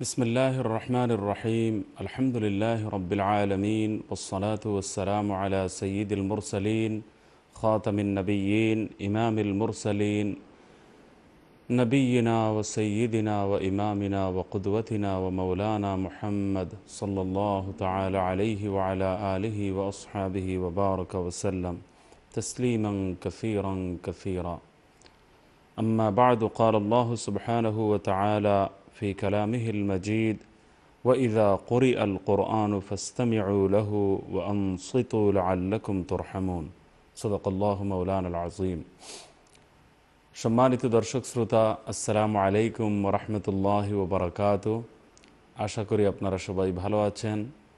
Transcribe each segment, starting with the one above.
বিসমিল্লাহির রহমানির রহিম আলহামদুলিল্লাহি রাব্বিল আলামিন ওয়াসসালাতু ওয়াসসালামু আলা সাইয়্যিদিল মুরসালিন খাতামিন নাবিয়্যিন ইমামিল মুরসালিন নবিয়্যিনা ওয়া সাইয়্যিদিনা ওয়া ইমামিনা ওয়া কুদওয়াতিনা ওয়া মাওলানা মুহাম্মদ সাল্লাল্লাহু তাআলা আলাইহি ওয়া আলা আলিহি ওয়া আসহাবিহি ওয়া বারাকা ওয়া সাল্লাম তাসলিমান কাসীরান কাসীরা। أما بعد قال الله سبحانه وتعالى في كلامه المجيد وإذا قرئ القرآن فاستمعوا له وأنصتوا لعلكم ترحمون صدق الله مولانا العظيم। সম্মানিত দর্শক শ্রোতা, আসসালামু আলাইকুম ওয়া রাহমাতুল্লাহি ওয়া বারাকাতুহু। আশা করি আপনারা সবাই ভালো আছেন।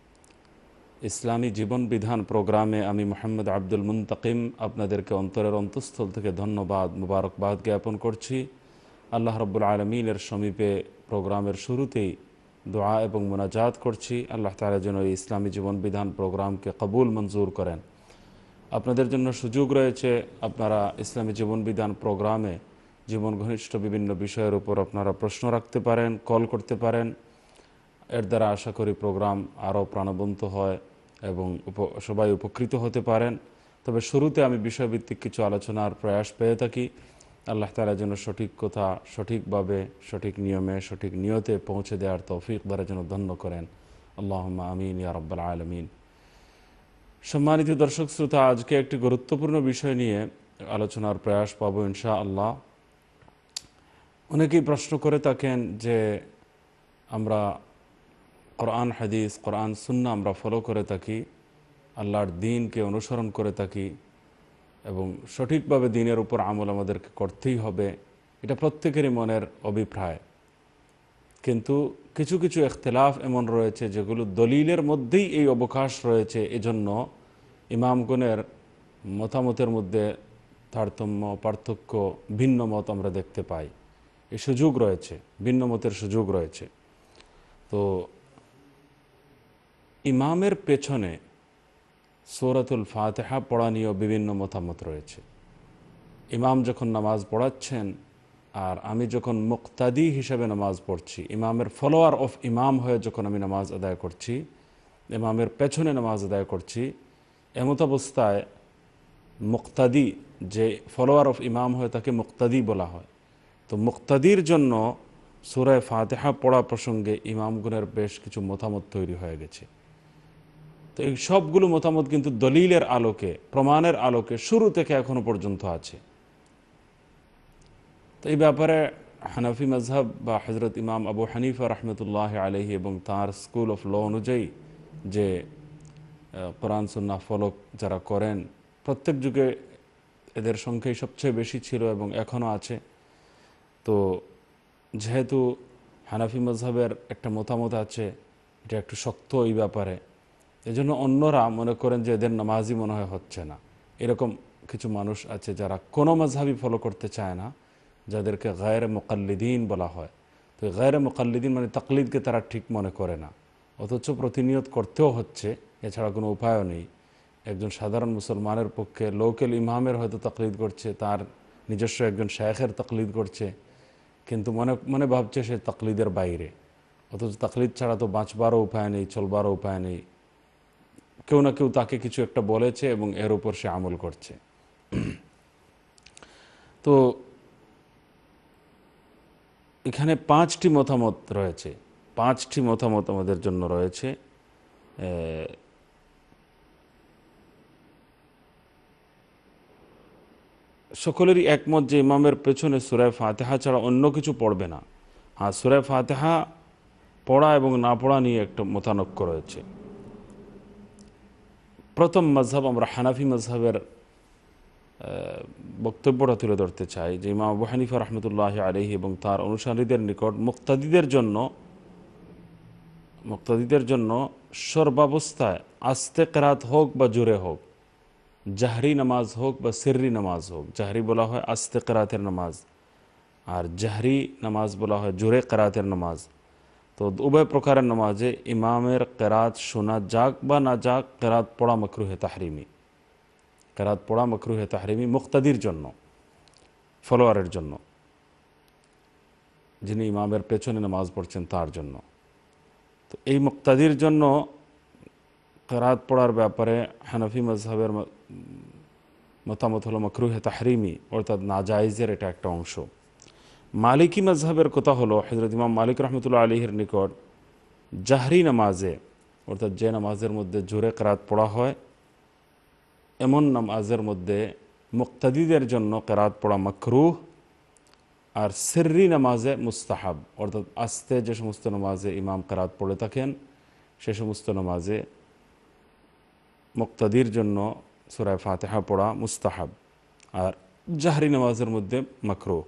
ইসলামী জীবন বিধান প্রোগ্রামে আমি মোহাম্মদ আব্দুল মুন্তকিম আপনাদেরকে অন্তরের অন্তঃস্থল থেকে ধন্যবাদ মুবারকবাদ জ্ঞাপন করছি। আল্লাহ রাব্বুল আলামিনের সমীপে প্রোগ্রামের শুরুতেই দোয়া এবং মুনাজাত করছি, আল্লাহ তাআলা যেন এই ইসলামী জীবন বিধান প্রোগ্রামকে কবুল মঞ্জুর করেন। আপনাদের জন্য সুযোগ রয়েছে, আপনারা ইসলামী জীবন বিধান প্রোগ্রামে জীবন ঘনিষ্ঠ বিভিন্ন বিষয়ের উপর আপনারা প্রশ্ন রাখতে পারেন, কল করতে পারেন। এর দ্বারা আশা করি প্রোগ্রাম আরও প্রাণবন্ত হয় এবং সবাই উপকৃত হতে পারেন। তবে শুরুতে আমি বিষয়ভিত্তিক কিছু আলোচনার প্রয়াস পেয়ে থাকি। আল্লাহ তাআলা যেন সঠিক কথা সঠিকভাবে, সঠিক নিয়মে, সঠিক নিয়তে পৌঁছে দেওয়ার তৌফিক দ্বারা যেন ধন্য করেন। আল্লাহুম্মা আমিন ইয়া রাব্বাল আলামিন। সম্মানিত দর্শক শ্রোতা, আজকে একটি গুরুত্বপূর্ণ বিষয় নিয়ে আলোচনার প্রয়াস পাবো ইনশাআল্লাহ। অনেকেই প্রশ্ন করে থাকেন যে আমরা কোরআন হাদিস, কোরআন সুন্নাহ আমরা ফলো করে থাকি, আল্লাহর দ্বীনকে অনুসরণ করে থাকি এবং সঠিকভাবে দ্বীনের উপর আমল আমাদেরকে করতেই হবে, এটা প্রত্যেকেরই মনের অভিপ্রায়। কিন্তু কিছু কিছু ইখতিলাফ এমন রয়েছে যেগুলো দলিলের মধ্যেই এই অবকাশ রয়েছে, এজন্য ইমামগণের মতামতের মধ্যে তারতম্য, পার্থক্য, ভিন্ন মত আমরা দেখতে পাই। এই সুযোগ রয়েছে, ভিন্ন মতের সুযোগ রয়েছে। তো ইমামের পেছনে সূরাতুল ফাতিহা পড়া নিয়েও বিভিন্ন মতামত রয়েছে। ইমাম যখন নামাজ পড়াচ্ছেন আর আমি যখন মুক্তাদি হিসেবে নামাজ পড়ছি, ইমামের ফলোয়ার অফ ইমাম হয়ে যখন আমি নামাজ আদায় করছি, ইমামের পেছনে নামাজ আদায় করছি, এমত অবস্থায় মুক্তাদি, যে ফলোয়ার অফ ইমাম হয় তাকে মুক্তাদি বলা হয়। তো মুক্তাদির জন্য সূরা ফাতিহা পড়া প্রসঙ্গে ইমামগণের বেশ কিছু মতামত তৈরি হয়ে গেছে। তো এই সবগুলো মতামত কিন্তু দলিলের আলোকে, প্রমাণের আলোকে শুরু থেকে এখনো পর্যন্ত আছে। তো এই ব্যাপারে হানাফি মাযহাব বা হযরত ইমাম আবু হানিফা রাহমাতুল্লাহ আলাইহি এবং তার স্কুল অফ ল অনুযায়ী যে কোরআন সুন্নাহ ফলো যারা করেন, প্রত্যেক যুগে এদের সংখ্যাই সবচেয়ে বেশি ছিল এবং এখনও আছে। তো যেহেতু হানাফি মাযহাবের একটা মতামত আছে, এটা একটু শক্ত এই ব্যাপারে, এজন্য অন্যরা মনে করেন যে এদের নামাজই মনে হয় হচ্ছে না। এরকম কিছু মানুষ আছে যারা কোনো মাযহাবই ফলো করতে চায় না, যাদেরকে গায়রে মুকাল্লিদিন বলা হয়। তো গায়রে মুকাল্লিদিন মানে তাকলিদকে তারা ঠিক মনে করে না, অথচ প্রতিনিয়ত করতেও হচ্ছে, এছাড়া কোনো উপায়ও নেই। একজন সাধারণ মুসলমানের পক্ষে লোকাল ইমামের হয়তো তাকলিদ করছে, তার নিজস্ব একজন শায়খের তাকলিদ করছে, কিন্তু মনে মনে ভাবছে সে তাকলিদের বাইরে, অথচ তাকলিদ ছাড়া তো বাঁচবারও উপায় নেই, চলবারও উপায় নেই। কেউ না কেউ তাকে কিছু একটা বলেছে এবং এর উপর সে আমল করছে। তো এখানে পাঁচটি মতামত রয়েছে, পাঁচটি মতামত আমাদের জন্য রয়েছে। সকলেরই একমত যে ইমামের পেছনে সূরা ফাতিহা ছাড়া অন্য কিছু পড়বে না। আর সূরা ফাতিহা পড়া এবং না পড়া নিয়ে একটা মতানৈক্য রয়েছে। প্রথম মাযহাব, আমরা হানাফি মাযহাবের বক্তব্যটা তুলে ধরতে চাই যে ইমাম আবু হানিফা রাহমাতুল্লাহি আলাইহি এবং তার অনুসারীদের নিকট মুক্তাদিদের জন্য সর্বাবস্থায় আস্তে কেরাত হোক বা জোরে হোক, জাহরি নামাজ হোক বা সিররি নামাজ হোক, জাহরি বলা হয় আস্তে কেরাতের নামাজ আর জাহরি নামাজ বলা হয় জোরে কেরাতের নামাজ। তো উভয় প্রকারের নামাজে ইমামের কেরাত শোনা যাক বা না যাক, কেরাত পড়া মাকরুহে তাহরিমি, কেরাত পড়া মাকরুহে তাহরিমি মুক্তাদির জন্য, ফলোয়ারের জন্য, যিনি ইমামের পেছনে নামাজ পড়ছেন তার জন্য। তো এই মুক্তাদির জন্য কেরাত পড়ার ব্যাপারে হানাফি মাযহাবের মতামত হলো মাকরুহে তাহরিমি, অর্থাৎ নাজায়েজের এটা একটা অংশ। মালিকি মাযহাবের কথা হলো হযরত ইমাম মালিক রহমতুল্লাহ আলাইহির নিকট জাহরি নামাজে, অর্থাৎ যে নামাজের মধ্যে জোরে কেরাত পড়া হয় এমন নামাজের মধ্যে মুক্তাদিদের জন্য কেরাত পড়া মাকরুহ, আর সিররি নামাজে মুস্তাহাব, অর্থাৎ আস্তে যে সমস্ত নামাজে ইমাম কেরাত পড়ে থাকেন সে সমস্ত নামাজে মুক্তাদির জন্য সূরা ফাতিহা পড়া মুস্তাহাব, আর জাহরি নামাজের মধ্যে মাকরুহ।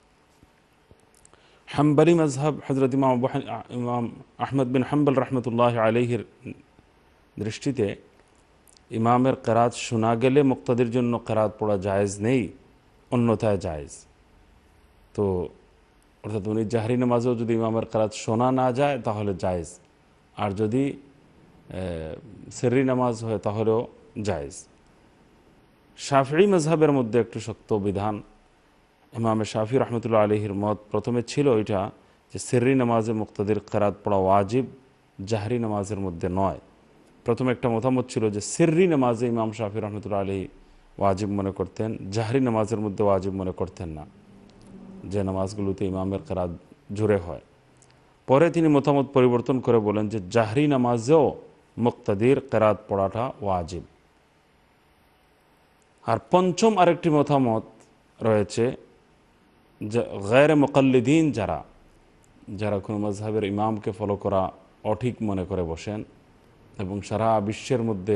হাম্বলি মাযহাব হযরত ইমাম আহমদ বিন হাম্বল রহমতুল্লাহ আলাইহির দৃষ্টিতে ইমামের কেরাত শোনা গেলে মুক্তাদির জন্য কেরাত পড়া জায়েজ নেই, অন্যথায় জায়েজ। তো অর্থাৎ উনি জাহরি নামাজেও যদি ইমামের কেরাত শোনা না যায় তাহলে জায়েজ, আর যদি সিররি নামাজ হয় তাহলেও জায়েজ। শাফিঈ মাযহাবের মধ্যে একটু শক্ত বিধান। ইমাম শাফিঈ রহমতুল্লাহ আলাইহির মত প্রথমে ছিল এটা যে সিররি নামাজে মুক্তাদির কেরাত পড়া ওয়াজিব, জাহরি নামাজের মধ্যে নয়। প্রথমে একটা মতামত ছিল যে সিররি নামাজে ইমাম শাফিঈ রহমতুল্লাহ আলাইহি ওয়াজিব মনে করতেন, জাহরি নামাজের মধ্যে ওয়াজিব মনে করতেন না, যে নামাজগুলোতে ইমামের কেরাত জোরে হয়। পরে তিনি মতামত পরিবর্তন করে বলেন যে জাহরি নামাজেও মুক্তাদির কেরাত পড়াটা ওয়াজিব। আর পঞ্চম আরেকটি মতামত রয়েছে যে গায়রে মুকাল্লিদিন যারা কোনো মাযহাবের ইমামকে ফলো করা অঠিক মনে করে বসেন এবং সারা বিশ্বের মধ্যে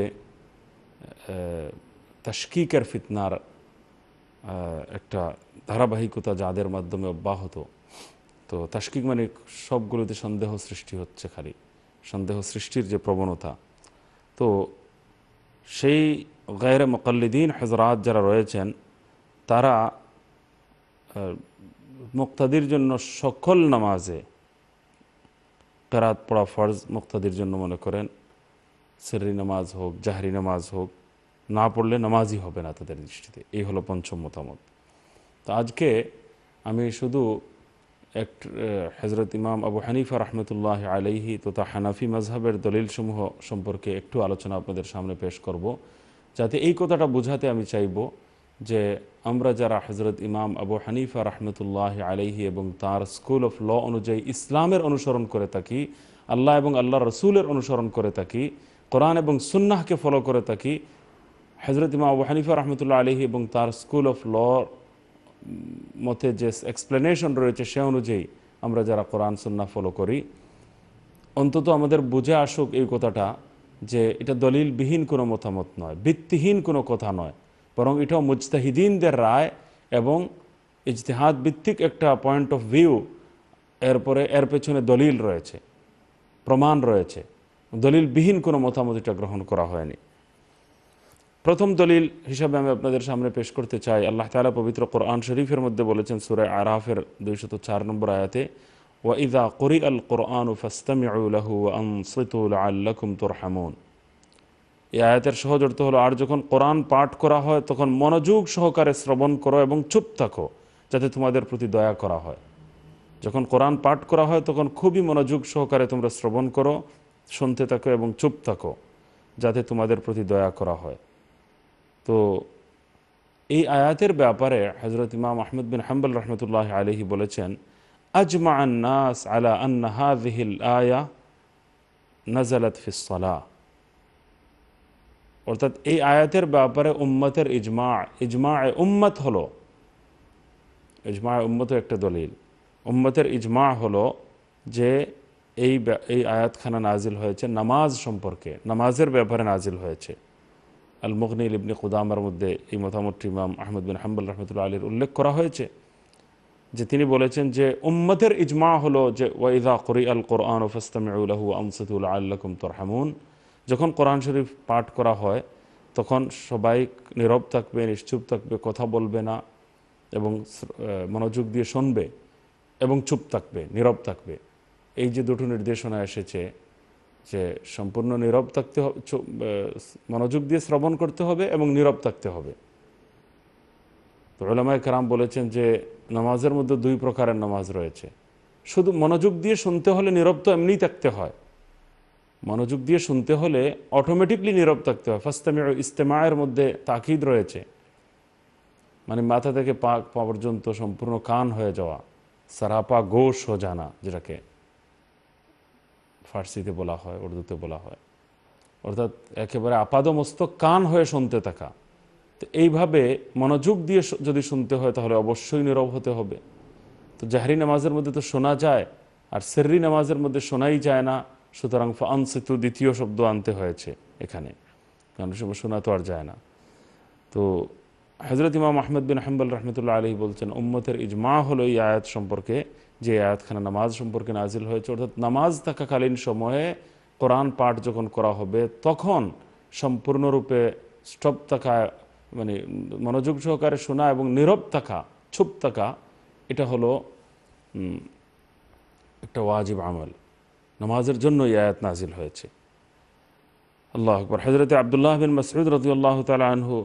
তাশকিকের ফিতনার একটা ধারাবাহিকতা যাদের মাধ্যমে অব্যাহত। তো তাশকিক মানে সবগুলোতে সন্দেহ সৃষ্টি হচ্ছে, খালি সন্দেহ সৃষ্টির যে প্রবণতা। তো সেই গায়রে মুকাল্লিদিন হযরত যারা রয়েছেন তারা মুক্তাদির জন্য সকল নামাজে কেরাত পড়া ফরজ মুক্তাদির জন্য মনে করেন, সিররি নামাজ হোক জাহরি নামাজ হোক, না পড়লে নামাজই হবে না তাদের দৃষ্টিতে। এই হলো পঞ্চম মতামত। তো আজকে আমি শুধু হযরত ইমাম আবু হানিফা রহমতুল্লাহ আলাইহি তথা হানাফি মাযহাবের দলিলসমূহ সম্পর্কে একটু আলোচনা আপনাদের সামনে পেশ করব, যাতে এই কথাটা বোঝাতে আমি চাইব যে আমরা যারা হযরত ইমাম আবু হানিফা রহমতুল্লাহ আলাইহি এবং তার স্কুল অফ ল অনুযায়ী ইসলামের অনুসরণ করে থাকি, আল্লাহ এবং আল্লাহ রসুলের অনুসরণ করে থাকি, কোরআন এবং সুন্নাহকে ফলো করে থাকি, হযরত ইমাম আবু হানিফা রহমতুল্লাহ আলাইহি এবং তার স্কুল অফ ল মতে যে এক্সপ্লেনেশন রয়েছে সে অনুযায়ী আমরা যারা কোরআন সুন্নাহ ফলো করি, অন্তত আমাদের বুঝে আসুক এই কথাটা যে এটা দলিলবিহীন কোনো মতামত নয়, ভিত্তিহীন কোনো কথা নয়, বরং এটাও মুজতাহিদিনদের রায় এবং ইজতিহাদ ভিত্তিক একটা পয়েন্ট অফ ভিউ। এরপরে এর পেছনে দলিল রয়েছে, প্রমাণ রয়েছে, দলিলবিহীন কোনো মতামত এটা গ্রহণ করা হয়নি। প্রথম দলিল হিসাবে আমি আপনাদের সামনে পেশ করতে চাই, আল্লাহ তাআলা পবিত্র কোরআন শরীফের মধ্যে বলেছেন সূরা আরাফের 204 নম্বর আয়াতে, ওয়াইযা কুরিআল কুরআনু ফাসতামিউ লাহু ওয়া আনসিতু লাআল্লাকুম তুরহামুন। এই আয়াতের সহজ অর্থ হলো, আর যখন কোরআন পাঠ করা হয় তখন মনোযোগ সহকারে শ্রবণ করো এবং চুপ থাকো যাতে তোমাদের প্রতি দয়া করা হয়। যখন কোরআন পাঠ করা হয় তখন খুবই মনোযোগ সহকারে তোমরা শ্রবণ করো, শুনতে থাকো এবং চুপ থাকো যাতে তোমাদের প্রতি দয়া করা হয়। তো এই আয়াতের ব্যাপারে হযরত ইমাম আহমদ বিন হাম্বল রহমতুল্লাহ আলাইহি বলেছেন, আজমাআন নাস আলা আন্না হাযিহিল আয়া নাযালাত ফিস সালাহ। অর্থাৎ এই আয়াতের ব্যাপারে উম্মতের ইজমায়ে উম্মত হলো, ইজমায়ে উম্মত একটা দলিল, উম্মতের ইজমা হলো যে এই আয়াতখানা নাজিল হয়েছে নামাজ সম্পর্কে, নামাজের ব্যাপারে নাজিল হয়েছে। আল মুগনি ইবনে কুদামার মধ্যে এই মতামতটি ইমাম আহমদ বিন হাম্বল রহমতুল্লাহ আলাইহির উল্লেখ করা হয়েছে যে তিনি বলেছেন যে উম্মতের ইজমা হলো যে ওয়াইযা কুরিআল কুরআনু ফাসতামিউ লাহু ওয়া আনসিতু লাআল্লাকুম তুরহামুন। যখন কোরআন শরীফ পাঠ করা হয় তখন সবাই নীরব থাকবে, নিশ্চুপ থাকবে, কথা বলবে না এবং মনোযোগ দিয়ে শুনবে এবং চুপ থাকবে, নীরব থাকবে। এই যে দুটো নির্দেশনা এসেছে যে সম্পূর্ণ নীরব থাকতে হবে, মনোযোগ দিয়ে শ্রবণ করতে হবে এবং নীরব থাকতে হবে। তো উলামায়ে কেরাম বলেছেন যে নামাজের মধ্যে দুই প্রকারের নামাজ রয়েছে। শুধু মনোযোগ দিয়ে শুনতে হলে নীরব তো এমনিই থাকতে হয়, মনোযোগ দিয়ে শুনতে হলে অটোমেটিকলি নীরব থাকতে হয়। ফাস্তামিউ, ইস্তেমায়ের মধ্যে তাকিদ রয়েছে, মানে মাথা থেকে পা পর্যন্ত সম্পূর্ণ কান হয়ে যাওয়া, সারাপা গোশ হো জানা, যেটাকে ফার্সিতে বলা হয়, উর্দুতে বলা হয়, অর্থাৎ একেবারে আপাদমস্তক কান হয়ে শুনতে থাকা। তো এইভাবে মনোযোগ দিয়ে যদি শুনতে হয় তাহলে অবশ্যই নীরব হতে হবে। তো জাহরি নামাজের মধ্যে তো শোনা যায়, আর সিররি নামাজের মধ্যে শোনাই যায় না, সুতরাং ফানসিতু দ্বিতীয় শব্দ আনতে হয়েছে এখানে, কারণ শোনা তো আর যায় না। তো হযরত ইমাম আহমদ বিন হাম্বল রহমতুল্লাহ আলাইহি বলছেন, উম্মতের ইজমা হলো এই আয়াত সম্পর্কে, যে আয়াতখানা নামাজ সম্পর্কে নাজিল হয়েছে, অর্থাৎ নামাজ থাকাকালীন সময়ে কোরআন পাঠ যখন করা হবে তখন সম্পূর্ণরূপে স্টপ থাকা, মানে মনোযোগ সহকারে শোনা এবং নীরব থাকা, চুপ থাকা, এটা হলো একটা ওয়াজিব আমল। নামাজের জন্য এই আয়াত নাজিল হয়েছে। আল্লাহু আকবার। হযরত আব্দুল্লাহ বিন মাসউদ রাদিয়াল্লাহু তাআলা আনহু,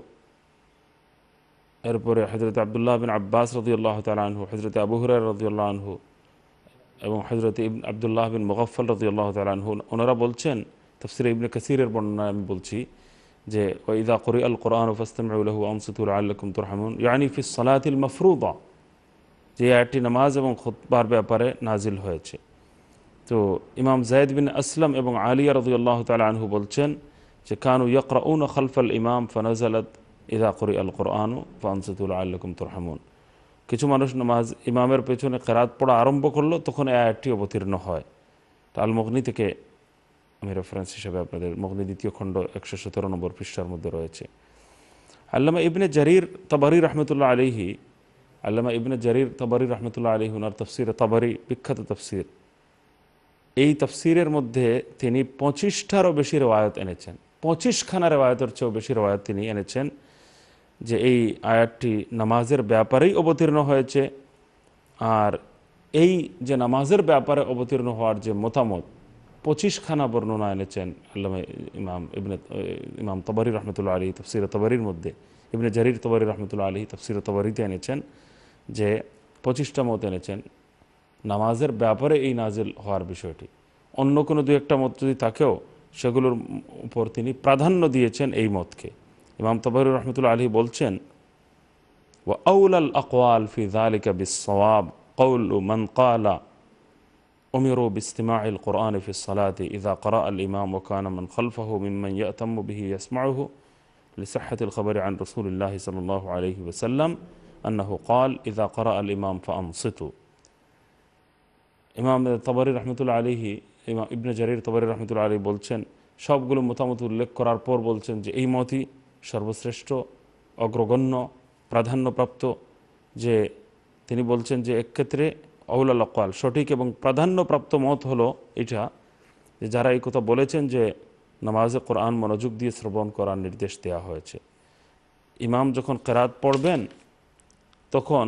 এরপরে হযরত আব্দুল্লাহ বিন আব্বাস রাদিয়াল্লাহু তাআলা আনহু, হযরত আবু হুরায়রা রাদিয়াল্লাহু আনহু এবং হযরত আব্দুল্লাহ বিন মুগাফফাল রাদিয়াল্লাহু তাআলা আনহু, ওনারা বলছেন, তাফসীরে ইবনে কাসীরের বর্ণনা আমি বলছি, যে ওয়াইদা কুরিআল কুরআনু ফাসতামিউ লাহু ওয়ানসিতু লাআল্লাকুম তুরহামুন, ইয়ানি ফিস সালাতিল মাফরুদা, যে আয়াতটি নামাজ এবং খুতবার ব্যাপারে নাজিল হয়েছে। তো ইমাম যায়েদ বিন আসলাম এবং আলিয়া রাদিয়াল্লাহু তাআলা আনহু বলছেন যে কানু ইয়াকরাউনা খালফাল ইমাম ফানাজালাত ইযা কুরিআল কুরআনু ফানসিতু লাআল্লাকুম তুরহামুন। কিছু মানুষ নামাজ ইমামের পেছনে কেরাত পড়া আরম্ভ করলো, তখন এই আয়াতটি অবতীর্ণ হয়। তো আল মুগনি থেকে আমি রেফারেন্স হিসেবে আপনাদের, মুগনি দ্বিতীয় খণ্ড 117 নম্বর পৃষ্ঠার মধ্যে রয়েছে। আল্লামা ইবনে জারির তাবারি রহমতুল্লাহ আলাইহি, আল্লামা ইবনে জারির তাবারি রহমতুল্লাহ আলাইহি, ওনার তাফসীরে তাবারি, বিখ্যাত তাফসীর, এই তাফসীরের মধ্যে তিনি 25টারও বেশি রেওয়ায়ত এনেছেন। 25খানা রেওয়ায়তের চেয়েও বেশি রেওয়ায়ত তিনি এনেছেন যে এই আয়াতটি নামাজের ব্যাপারেই অবতীর্ণ হয়েছে। আর এই যে নামাজের ব্যাপারে অবতীর্ণ হওয়ার যে মতামত, 25খানা বর্ণনা এনেছেন আল্লামা ইমাম তাবারি রহমতুল্লাহ আলাইহি তাফসীরে তাবারির মধ্যে। ইবনে জারির তাবারি রহমতুল্লাহ আলাইহি তাফসীরে তাবারিতে এনেছেন যে 25টা মত এনেছেন নামাজের ব্যাপারে এই নাজিল হওয়ার বিষয়টি। অন্য কোনো দু একটা মত যদি থাকেও সেগুলোর উপর তিনি প্রাধান্য দিয়েছেন এই মতকে। ইমাম তাবারি রহমতুল্লাহ আলাইহি বলছেন, ওয়া আউলাল আকওয়াল ফি যালিকা বিস-সাওয়াব কওলু মান ক্বালা উমিরু বিইস্তিমাইল কুরআনি ফিস সালাতি ইযা ক্বারাআ আল ইমাম ওয়া কানা মান খালফাহু মিম্মান ইয়াতাম্মু বিহি ইয়াসমাউহু লিসিহ্হাতিল খাবরি আন রাসূলিল্লাহি সাল্লাল্লাহু আলাইহি ওয়াসাল্লাম আন্নাহু ক্বাল ইযা ক্বারাআ আল ইমাম ফাআনসিতু। ইমাম তাবারি রহমতুল্লাহ আলাইহি, ইমাম ইবনে জারির তাবারি রহমতুল্লাহ আলাইহি বলছেন, সবগুলো মতামত উল্লেখ করার পর বলছেন যে এই মতই সর্বশ্রেষ্ঠ, অগ্রগণ্য, প্রাধান্যপ্রাপ্ত। যে তিনি বলছেন যে এক্ষেত্রে আউলাল আকওয়াল, সঠিক এবং প্রাধান্যপ্রাপ্ত মত হলো এটা, যে যারা এই কথা বলেছেন যে নামাজে কোরআন মনোযোগ দিয়ে শ্রবণ করার নির্দেশ দেওয়া হয়েছে। ইমাম যখন কেরাত পড়বেন তখন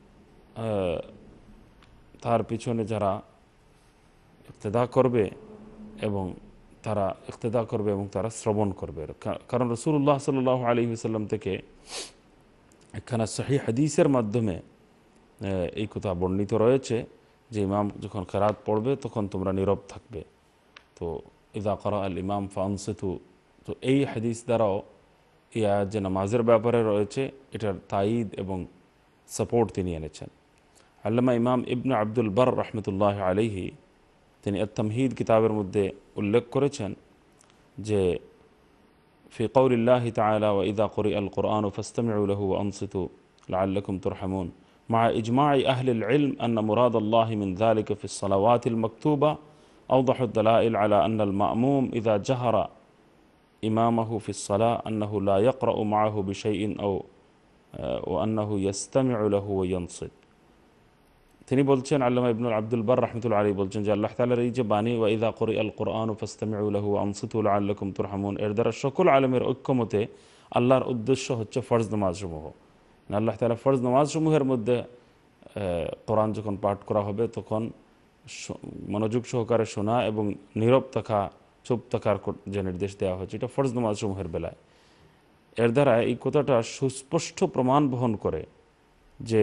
তার পিছনে যারা ইক্তেদা করবে এবং তারা শ্রবণ করবে। কারণ রাসূলুল্লাহ সাল্লাল্লাহু আলাইহি ওয়াসাল্লাম থেকে একখানা সহিহ হাদিসের মাধ্যমে এই কথা বর্ণিত রয়েছে যে ইমাম যখন কেরাত পড়বে তখন তোমরা নীরব থাকবে। তো ইযা ক্বারা আল ইমাম ফাআনসিতু, তো এই হাদিস দ্বারাও এই আয়াত যে নামাজের ব্যাপারে রয়েছে এটার তায়িদ এবং সাপোর্ট তিনি এনেছেন। আল্লামা ইমাম ইবনে আব্দুল বার রহমতুল্লাহ আলাইহি তিনি আত-তামহিদ কিতাবের মধ্যে উল্লেখ করেছেন যে ফি কওলিল্লাহি তাআলা ওয়া ইযা কুরিআল কুরআনু ফাসতামিউ লাহু ওয়া আনসিতু লাআল্লাকুম তুরহামুন মা ইজমা'i আহলিল ইলম আন্না মুরাদাল্লাহি মিন যালিকা ফিস সালাওয়াতিল মাকতুবা আওদাহু আদ-দালাইল আলা আন্না আল-মা'মুম ইযা জাহারা ইমামাহু ফিস সালাহ আন্নাহু লা ইয়াকরাউ মা'আহু বিশাইইন আও ওয়া আন্নাহু ইয়াসতামিউ লাহু ওয়া ইয়ানসিত। তিনি বলছেন, আল্লামা ইবনে আব্দুল বার রাহমাতুল্লাহি আলাইহি বলছেন যে আল্লাহ তাআলার এই যে বাণী ওয়া ইযা কুরিআল কুরআনু ফাসতামিউ লাহু ওয়া আনসিতু লাআল্লাকুম তুরহামুন, এর দ্বারা সকল আলেমের ঐক্যমতে আল্লাহর উদ্দেশ্য হচ্ছে ফরজ নামাজসমূহ। আল্লাহ তাআলা ফরজ নামাজসমূহের মধ্যে কোরআন যখন পাঠ করা হবে তখন মনোযোগ সহকারে শোনা এবং নীরব থাকা, চুপ থাকার যে নির্দেশ দেওয়া হয়েছে এটা ফরজ নামাজসমূহের বেলায়। এর দ্বারা এই কথাটা সুস্পষ্ট প্রমাণ বহন করে যে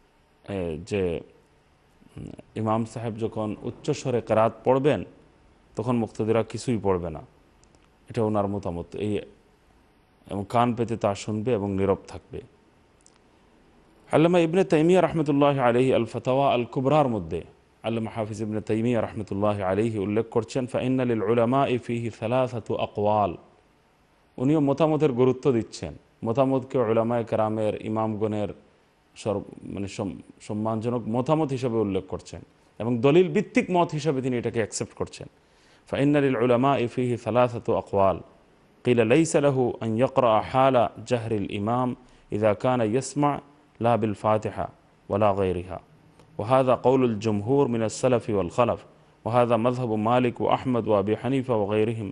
যে ইমাম সাহেব যখন উচ্চস্বরে কেরাত পড়বেন তখন মুক্তাদিরা কিছুই পড়বে না। এটা ওনার মতামত। এই এবং কান পেতে তা শুনবে এবং নীরব থাকবে। আল্লামা ইবনে তাইমিয়া রহমতুল্লাহ আলাইহি আল ফাতাওয়া আল কুবরার মধ্যে আল্লামা হাফিজ ইবনে তাইমিয়া রহমতুল্লাহ আলাইহি উল্লেখ করছেন, ফাইন্না লিল উলামাই ফিহি সালাসাতু আকওয়াল। উনিও মতামতের গুরুত্ব দিচ্ছেন। মতামতকে উলামায়ে কেরামের, ইমামগণের মানে সম্মানজনক মতামত হিসেবে উল্লেখ করছেন এবং দলিল ভিত্তিক মত হিসেবে তিনি এটাকে অ্যাকসেপ্ট করছেন। ফাইন্না লিল উলামাই ফিহি সালাসাতু আকওয়াল قيل ليس له أن يقرأ حال جهر الإمام إذا كان يسمع لا بالفاتحة ولا غيرها، وهذا قول الجمهور من السلف والخلف، وهذا مذهب مالك وأحمد وأبي حنيفة وغيرهم،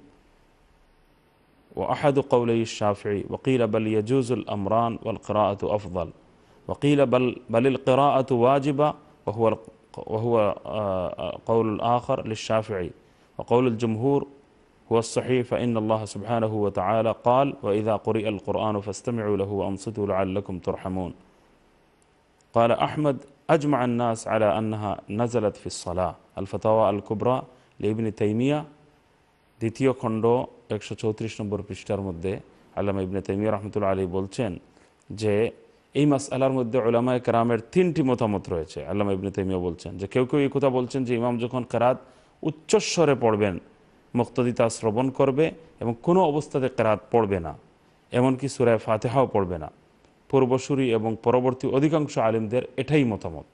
وأحد قولي الشافعي. وقيل بل يجوز الأمران والقراءة أفضل، وقيل بل القراءة واجبة، وهو قول الآخر للشافعي. وقول الجمهور هو الصحيح، فإن الله سبحانه وتعالى قال وإذا قرئ القرآن فاستمعوا له وأنصتوا لعلكم ترحمون. قال أحمد أجمع الناس على أنها نزلت في الصلاة. الفتاوى الكبرى لابن تيمية দ্বিতীয় খণ্ড 134 নম্বর পৃষ্ঠার মধ্যে আল্লামা ইবনে তাইমিয়া রহমতুল্লাহ আলাইহি বলছেন যে এই মাসআলার মধ্যে উলামায়ে কেরামের তিনটি মতামত রয়েছে। আল্লামা ইবনে তাইমিয়া বলছেন যে কেউ কেউ এই কথা বলছেন যে ইমাম যখন কেরাত উচ্চস্বরে পড়বেন মুক্তাদি তা শ্রবণ করবে এবং কোনো অবস্থাতে কেরাত পড়বে না, এমনকি সূরা ফাতিহাও পড়বে না। পূর্বসূরি এবং পরবর্তী অধিকাংশ আলেমদের এটাই মতামত।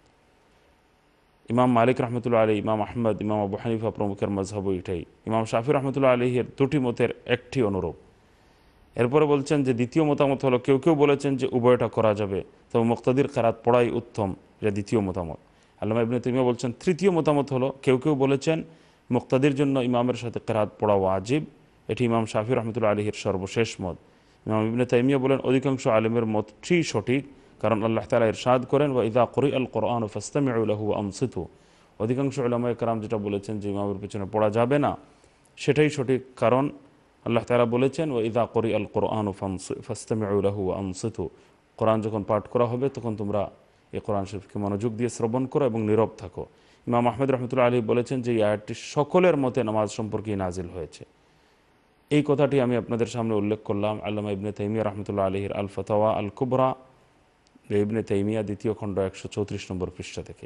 ইমাম মালিক রহমতুল্লাহ আলাইহি, ইমাম আহমদ, ইমাম আবু হানিফা প্রমুখের মযহাবও এটাই। ইমাম শাফি রহমতুল্লাহ আলাইহির দুটি মতের একটি অনুরূপ। এরপরে বলছেন যে দ্বিতীয় মতামত হলো কেউ কেউ বলেছেন যে উভয়টা করা যাবে, তবে মুক্তাদির কেরাত পড়াই উত্তম, এটা দ্বিতীয় মতামত। আল্লামা ইবনে তাইমিয়া বলছেন তৃতীয় মতামত হলো কেউ কেউ বলেছেন মুক্তাদির জন্য ইমামের সাথে কেরাত পড়া ওয়াজিব, এটি ইমাম শাফি রহমতুল্লাহ আলাইহির সর্বশেষ মত। ইমাম ইবনে তাইমিয়া বলেন অধিকাংশ আলেমের মতটি সঠিক, কারণ আল্লাহ তাআলা ইরশাদ করেন ওয়া ইযা কুরিআল কুরআনু ফাসতামিউ লাহু ওয়া আনসিতু। অধিকাংশ উলামায়ে কেরাম যেটা বলেছেন যে ইমামের পিছনে পড়া যাবে না, সেটাই সঠিক, কারণ আল্লাহ তাআলা বলেছেন ওয়া ইযা কুরিআল কুরআনু ফাসতামিউ লাহু ওয়া আনসিতু। কোরআন যখন পাঠ করা হবে তখন তোমরা এই কোরআন শরীফকে মনোযোগ দিয়ে শ্রবণ করো এবং নীরব থাকো। ইমাম আহমদ রহমতুল্লাহ আলাইহি বলেছেন যে এই আয়াতটি সকলের মতে নামাজ সম্পর্কে নাজিল হয়েছে। এই কথাটি আমি আপনাদের সামনে উল্লেখ করলাম আল্লামা ইবনে তাইমিয়া রহমতুল্লাহ আলাইহির আল ফাতাওয়া আল কুবরা ইবনে তাইমিয়া দ্বিতীয় খণ্ড 134 নম্বর পৃষ্ঠা থেকে।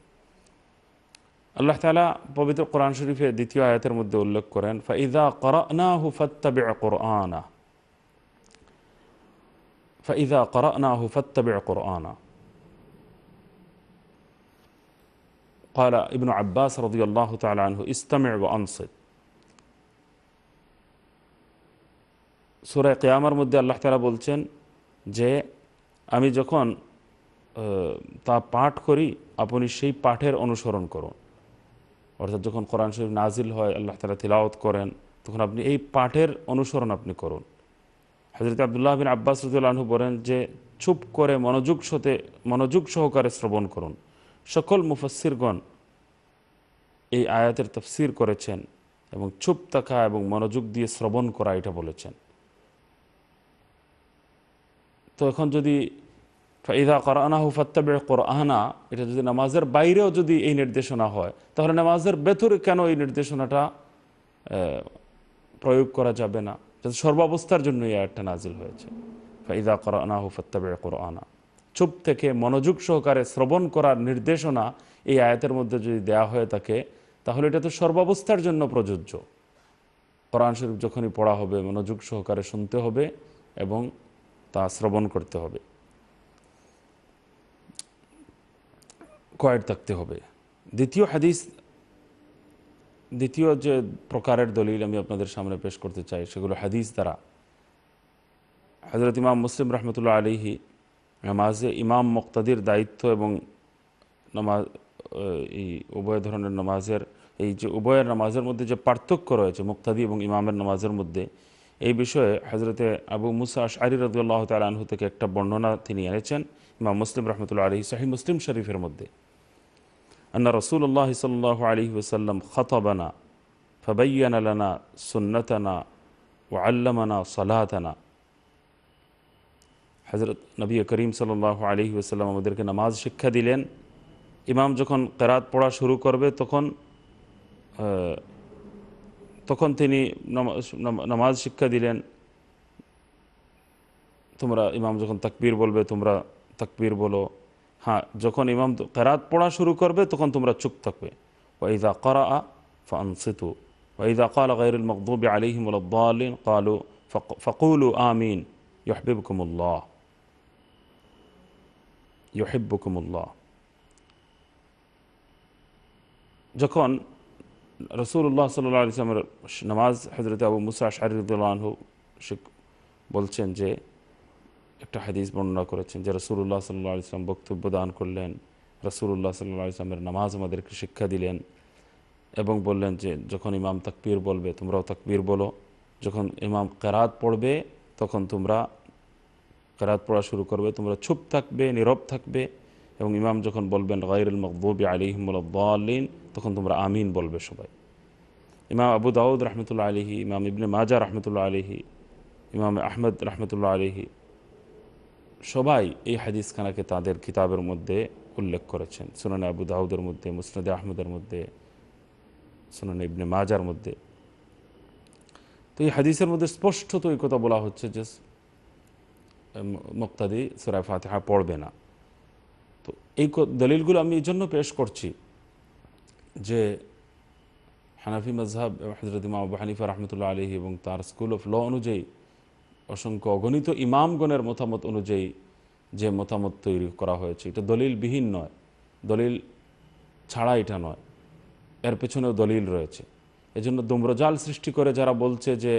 আল্লাহ তাআলা পবিত্র কোরআন শরীফে দ্বিতীয় আয়াতের মধ্যে উল্লেখ করেন ফাইযা ক্বরানাহু ফাত্তাবি' কুরআনা, ফাইযা ক্বরানাহু ফাত্তাবি' কুরআনা। قال ابن عباس رضي الله تعالى عنه استمع وانصت। সূরা কিয়ামার মধ্যে আল্লাহ তাআলা বলছেন যে আমি যখন তা পাঠ করি আপনি সেই পাঠের অনুসরণ করুন। অর্থাৎ যখন কোরআন শরীফ নাজিল হয় আল্লাহ তাআলা তিলাওয়াত করেন তখন আপনি এই পাঠের অনুসরণ আপনি করুন। হযরত আব্দুল্লাহ বিন আব্বাস রাদিয়াল্লাহু আনহু বলেন যে চুপ করে মনোযোগ সহকারে শ্রবণ করুন। সকল মুফাসসিরগণ এই আয়াতের তাফসীর করেছেন এবং চুপ থাকা এবং মনোযোগ দিয়ে শ্রবণ করা এটা বলেছেন। তো এখন যদি ফাইযা ক্বরানাহু ফাত্তাবি' কুরআনা, এটা যদি নামাজের বাইরেও যদি এই নির্দেশনা হয় তাহলে নামাজের ভেতরে কেন এই নির্দেশনাটা প্রয়োগ করা যাবে না? যাতে সর্বাবস্থার জন্য এই আয়াতটা নাজিল হয়েছে। ফাইযা ক্বরানাহু ফাত্তাবি' কুরআনা, চুপ থেকে মনোযোগ সহকারে শ্রবণ করার নির্দেশনা এই আয়াতের মধ্যে যদি দেয়া হয়ে থাকে তাহলে এটা তো সর্বাবস্থার জন্য প্রযোজ্য। কোরআন শরীফ যখনই পড়া হবে মনোযোগ সহকারে শুনতে হবে এবং তা শ্রবণ করতে হবে, কোয়াইট থাকতে হবে। দ্বিতীয় যে প্রকারের দলিল আমি আপনাদের সামনে পেশ করতে চাই সেগুলো হাদিস দ্বারা। হযরত ইমাম মুসলিম রহমতুল্লাহ আলাইহি নামাজে ইমাম মুক্তাদির দায়িত্ব এবং নামাজ এই উভয় ধরনের নামাজের এই যে উভয়ের নামাজের মধ্যে যে পার্থক্য রয়েছে মুক্তাদি এবং ইমামের নামাজের মধ্যে, এই বিষয়ে হযরতে আবু মুসা আশআরী রাদিয়াল্লাহু তাআলা আনহু থেকে একটা বর্ণনা তিনি এনেছেন ইমাম মুসলিম রহমতুল্লাহ আলাইহি সহিহ মুসলিম শরীফের মধ্যে। আন্না রাসূলুল্লাহ সাল্লাল্লাহু আলাইহি ওয়াসাল্লাম খাতাবানা ফাবায়্যানা লানা সুন্নাতানা ওয়া আল্লামানা সালাতানা। হযরত নবী করিম সাল্লাল্লাহু আলাইহি ওয়াসাল্লাম আমাদেরকে নামাজ শিক্ষা দিলেন। ইমাম যখন কিরাত পড়া শুরু করবে তখন তিনি নামাজ শিক্ষা দিলেন, তোমরা ইমাম যখন তাকবীর বলবে তোমরা তাকবীর বলো, হ্যাঁ যখন ইমাম কেরাত পড়া শুরু করবে তখন তোমরা চুপ থাকবে। ওয়াইদা ক্বারাআ ফাআনসিতু ওয়াইদা ক্বালা গায়রুল মাগদুবি আলাইহিম ওয়ালাদ-দাল্লিন ক্বালু ফাকুলু আমিন ইউহিব্বুকুমুল্লাহ ইউহিব্বুকুমুল্লাহ। যখন রাসূলুল্লাহ সাল্লাল্লাহু আলাইহি ওয়াসাল্লামের নামাজ হযরত আবু মুসা আশআরী রাদিয়াল্লাহু আনহু বলছেন যে, একটা হাদিস বর্ণনা করেছেন যে রাসূলুল্লাহ সাল্লাল্লাহু আলাইহি ওয়াসাল্লাম বক্তব্য দান করলেন, রাসূলুল্লাহ সাল্লাল্লাহু আলাইহি ওয়াসাল্লামের নামাজ আমাদেরকে শিক্ষা দিলেন এবং বললেন যে যখন ইমাম তাকবীর বলবে তোমরাও তাকবীর বলো, যখন ইমাম কেরাত পড়বে তখন তোমরা কেরাত পড়া শুরু করবে তোমরা চুপ থাকবে, নীরব থাকবে, এবং ইমাম যখন বলবেন গায়রুল মাগদুবি আলাইহিম ওয়ালাদ-দাল্লিন তখন তোমরা আমিন বলবে সবাই। ইমাম আবু দাউদ রাহমাতুল্লাহ আলাইহি, ইমাম ইবনে মাজাহ রাহমাতুল্লাহ আলাইহি, ইমাম আহমদ রাহমাতুল্লাহ আলাইহি সবাই এই হাদিস খানাকে তাদের কিতাবের মধ্যে উল্লেখ করেছেন, সুনানে আবু দাউদের মধ্যে, মুসনাদে আহমদের মধ্যে, সুনানে ইবনে মাজার মধ্যে। তো এই হাদিসের মধ্যে স্পষ্টত এই কথা বলা হচ্ছে যে মুক্তাদি সূরা ফাতিহা পড়বে না। তো এই দলিলগুলো আমি এই জন্য পেশ করছি যে হানাফি মাযহাব হযরত ইমাম আবু হানিফা রাহমাতুল্লাহ আলাইহি এবং তার স্কুল অফ ল অনুযায়ী অসংখ্য অগণিত ইমামগণের মতামত অনুযায়ী যে মতামত তৈরি করা হয়েছে এটা দলিলবিহীন নয়, দলিল ছাড়া এটা নয়, এর পেছনেও দলিল রয়েছে। এজন্য দুম্রজাল সৃষ্টি করে যারা বলছে যে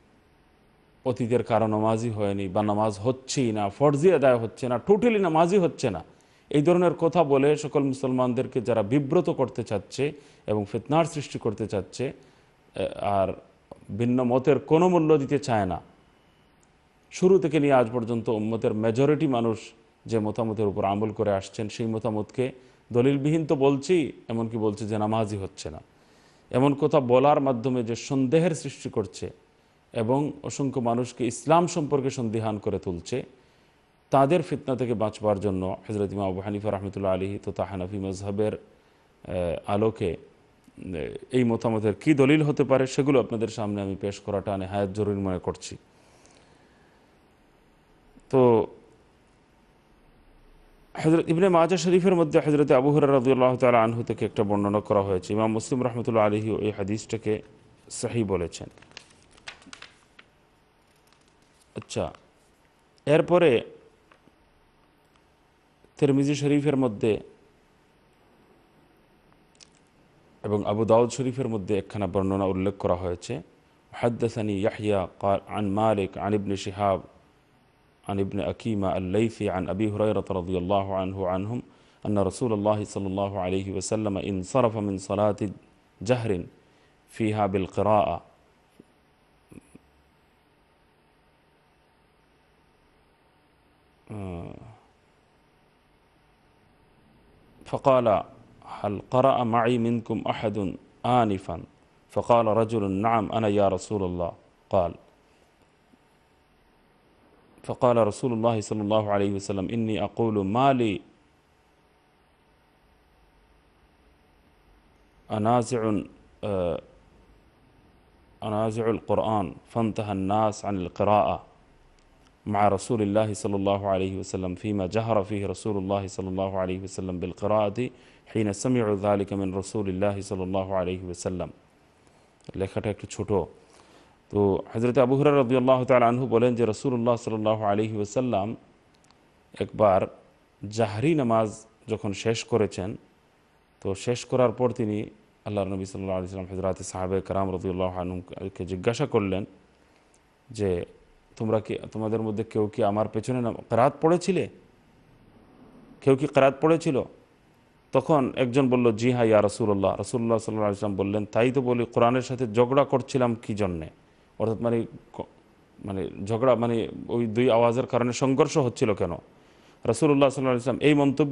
অতীতের কারো নামাজই হয়নি বা নামাজ হচ্ছেই না, ফরজি আদায় হচ্ছে না, টোটালি নামাজই হচ্ছে না, এই ধরনের কথা বলে সকল মুসলমানদেরকে যারা বিব্রত করতে চাচ্ছে এবং ফিতনার সৃষ্টি করতে চাচ্ছে আর ভিন্ন মতের কোনো মূল্য দিতে চায় না, শুরু থেকে নিয়ে আজ পর্যন্ত উম্মতের মেজরিটি মানুষ যে মতামতের উপর আমল করে আসছেন সেই মতামতকে দলিলবিহীন তো বলছি, এমনকি বলছে যে নামাজই হচ্ছে না, এমন কথা বলার মাধ্যমে যে সন্দেহের সৃষ্টি করছে এবং অসংখ্য মানুষকে ইসলাম সম্পর্কে সন্দিহান করে তুলছে, তাদের ফিতনা থেকে বাঁচবার জন্য হযরত ইমাম আবু হানিফা রাহমাতুল্লাহ আলাইহি তথা হানাফি মাযহাবের আলোকে এই মতামতের কি দলিল হতে পারে সেগুলো আপনাদের সামনে আমি পেশ করাটা নেহায়েত জরুরি মনে করছি। তো হযরত ইবনে মাজাহ শরীফের মধ্যে হযরত আবু হুরায়রা রাদিয়াল্লাহু তাআলা আনহু থেকে একটা বর্ণনা করা হয়েছে, ইমাম মুসলিম রাহমাতুল্লাহ আলাইহি এই হাদিসটাকে সহিহ বলেছেন। আচ্ছা, এরপরে তিরমিজি শরীফের মধ্যে এবং আবু দাউদ শরীফের মধ্যে একখানা বর্ণনা উল্লেখ করা হয়েছে, হাদদাসানি ইয়াহইয়া আন মালিক আন ইবনে শিহাব عن ابن أكيمة الليثي عن أبي هريرة رضي الله عنه عنهم أن رسول الله صلى الله عليه وسلم انصرف من صلاة جهر فيها بالقراءة فقال هل قرأ معي منكم أحد آنفا فقال رجل نعم أنا يا رسول الله قال فقال رسول الله صلى الله عليه وسلم إني أقول ما لي أنازع القرآن فانتهى الناس عن القراءة مع رسول الله صلى الله عليه وسلم فيما جهر فيه رسول الله صلى الله عليه وسلم بالقراءة حين سمعوا ذلك من رسول الله صلى الله عليه وسلم। লেখাটা একটু ছোট। তো হযরত আবু হুরায়রা রাদিয়াল্লাহু তাআলা আনহু বলেন যে রাসূলুল্লাহ সাল্লাল্লাহু আলাইহি ওয়াসাল্লাম একবার জাহরি নামাজ যখন শেষ করেছেন, তো শেষ করার পর তিনি আল্লাহর নবী সাল্লাল্লাহু আলাইহি ওয়াসাল্লাম হযরত সাহাবায়ে কেরাম রাদিয়াল্লাহু আনহুকে জিজ্ঞাসা করলেন যে তোমরা কি, তোমাদের মধ্যে কেউ কি আমার পেছনে কিরাত পড়েছিলে, কেউ কি কিরাত পড়েছিল? তখন একজন বলল জি হ্যাঁ ইয়া রাসূলুল্লাহ। রাসূলুল্লাহ সাল্লাল্লাহু আলাইহি ওয়াসাল্লাম বললেন তাই তো বলি, কোরআনের সাথে ঝগড়া করছিলাম কি জন্যে, অর্থাৎ মানে ঝগড়া মানে ওই দুই আওয়াজের কারণে সংঘর্ষ হচ্ছিল কেন? রাসূলুল্লাহ সাল্লাল্লাহু আলাইহি ওয়াসাল্লাম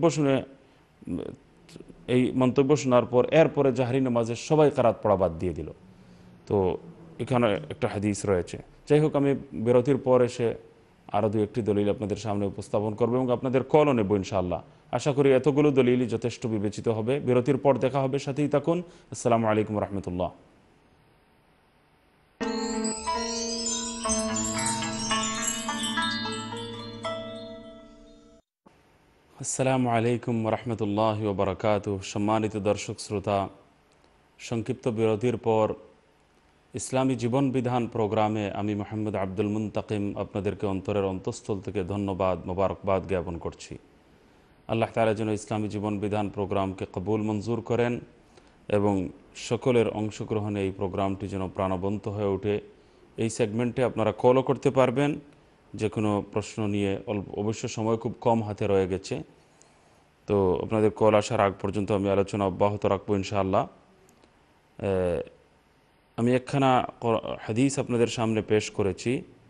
এই মন্তব্য শোনার পর এরপরে জাহরি নামাজের সবাই কিরাত পড়া বাদ দিয়ে দিল। তো এখানে একটা হাদিস রয়েছে। যাই হোক, আমি বিরতির পর এসে আরও দু একটি দলিল আপনাদের সামনে উপস্থাপন করবো এবং আপনাদের কলও নেব ইনশাআল্লাহ। আশা করি এতগুলো দলিলই যথেষ্ট বিবেচিত হবে। বিরতির পর দেখা হবে, সাথেই থাকুন। আসসালামু আলাইকুম রহমতুল্লাহ। আসসালামু আলাইকুম রহমতুল্লাহ ওবরাকাতু। সম্মানিত দর্শক শ্রোতা, সংক্ষিপ্ত বিরতির পর ইসলামী জীবন বিধান প্রোগ্রামে আমি মোহাম্মদ আব্দুল মুন্তাকিম আপনাদেরকে অন্তরের অন্তঃস্থল থেকে ধন্যবাদ মোবারকবাদ জ্ঞাপন করছি। আল্লাহ তাআলা যেন ইসলামী জীবন বিধান প্রোগ্রামকে কবুল মঞ্জুর করেন এবং সকলের অংশগ্রহণে এই প্রোগ্রামটি যেন প্রাণবন্ত হয়ে ওঠে। এই সেগমেন্টে আপনারা কলও করতে পারবেন যে কোনো প্রশ্ন নিয়ে। অবশ্য সময় খুব কম হাতে রয়ে গেছে, তো আপনাদের কল আসার আগ পর্যন্ত আমি আলোচনা অব্যাহত রাখবো ইনশাআল্লাহ। আমি একখানা হাদিস আপনাদের সামনে পেশ করেছি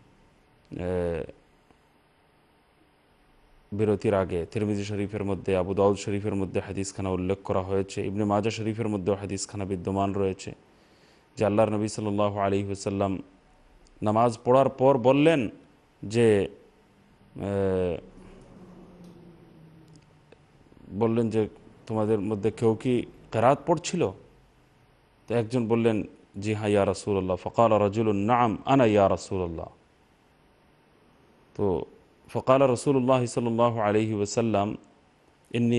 বিরতির আগে। তিরমিজি শরীফের মধ্যে, আবু দাউদ শরীফের মধ্যে হাদিসখানা উল্লেখ করা হয়েছে, ইবনে মাজা শরীফের মধ্যেও হাদিসখানা বিদ্যমান রয়েছে যে আল্লাহর নবী সাল্লাল্লাহু আলাইহি ওয়াসাল্লাম নামাজ পড়ার পর বললেন যে তোমাদের মধ্যে কেউ কি কেরাত পড়ছিল? তো একজন বললেন, জি হ্যাঁ ইয়া রাসূলুল্লাহ। ফাকাল রাজুলুন নাম আনা ইয়া রাসূলুল্লাহ। তো ফাকাল রাসূলুল্লাহ সাল্লাল্লাহু আলাইহি ওয়াসাল্লাম ইন্নী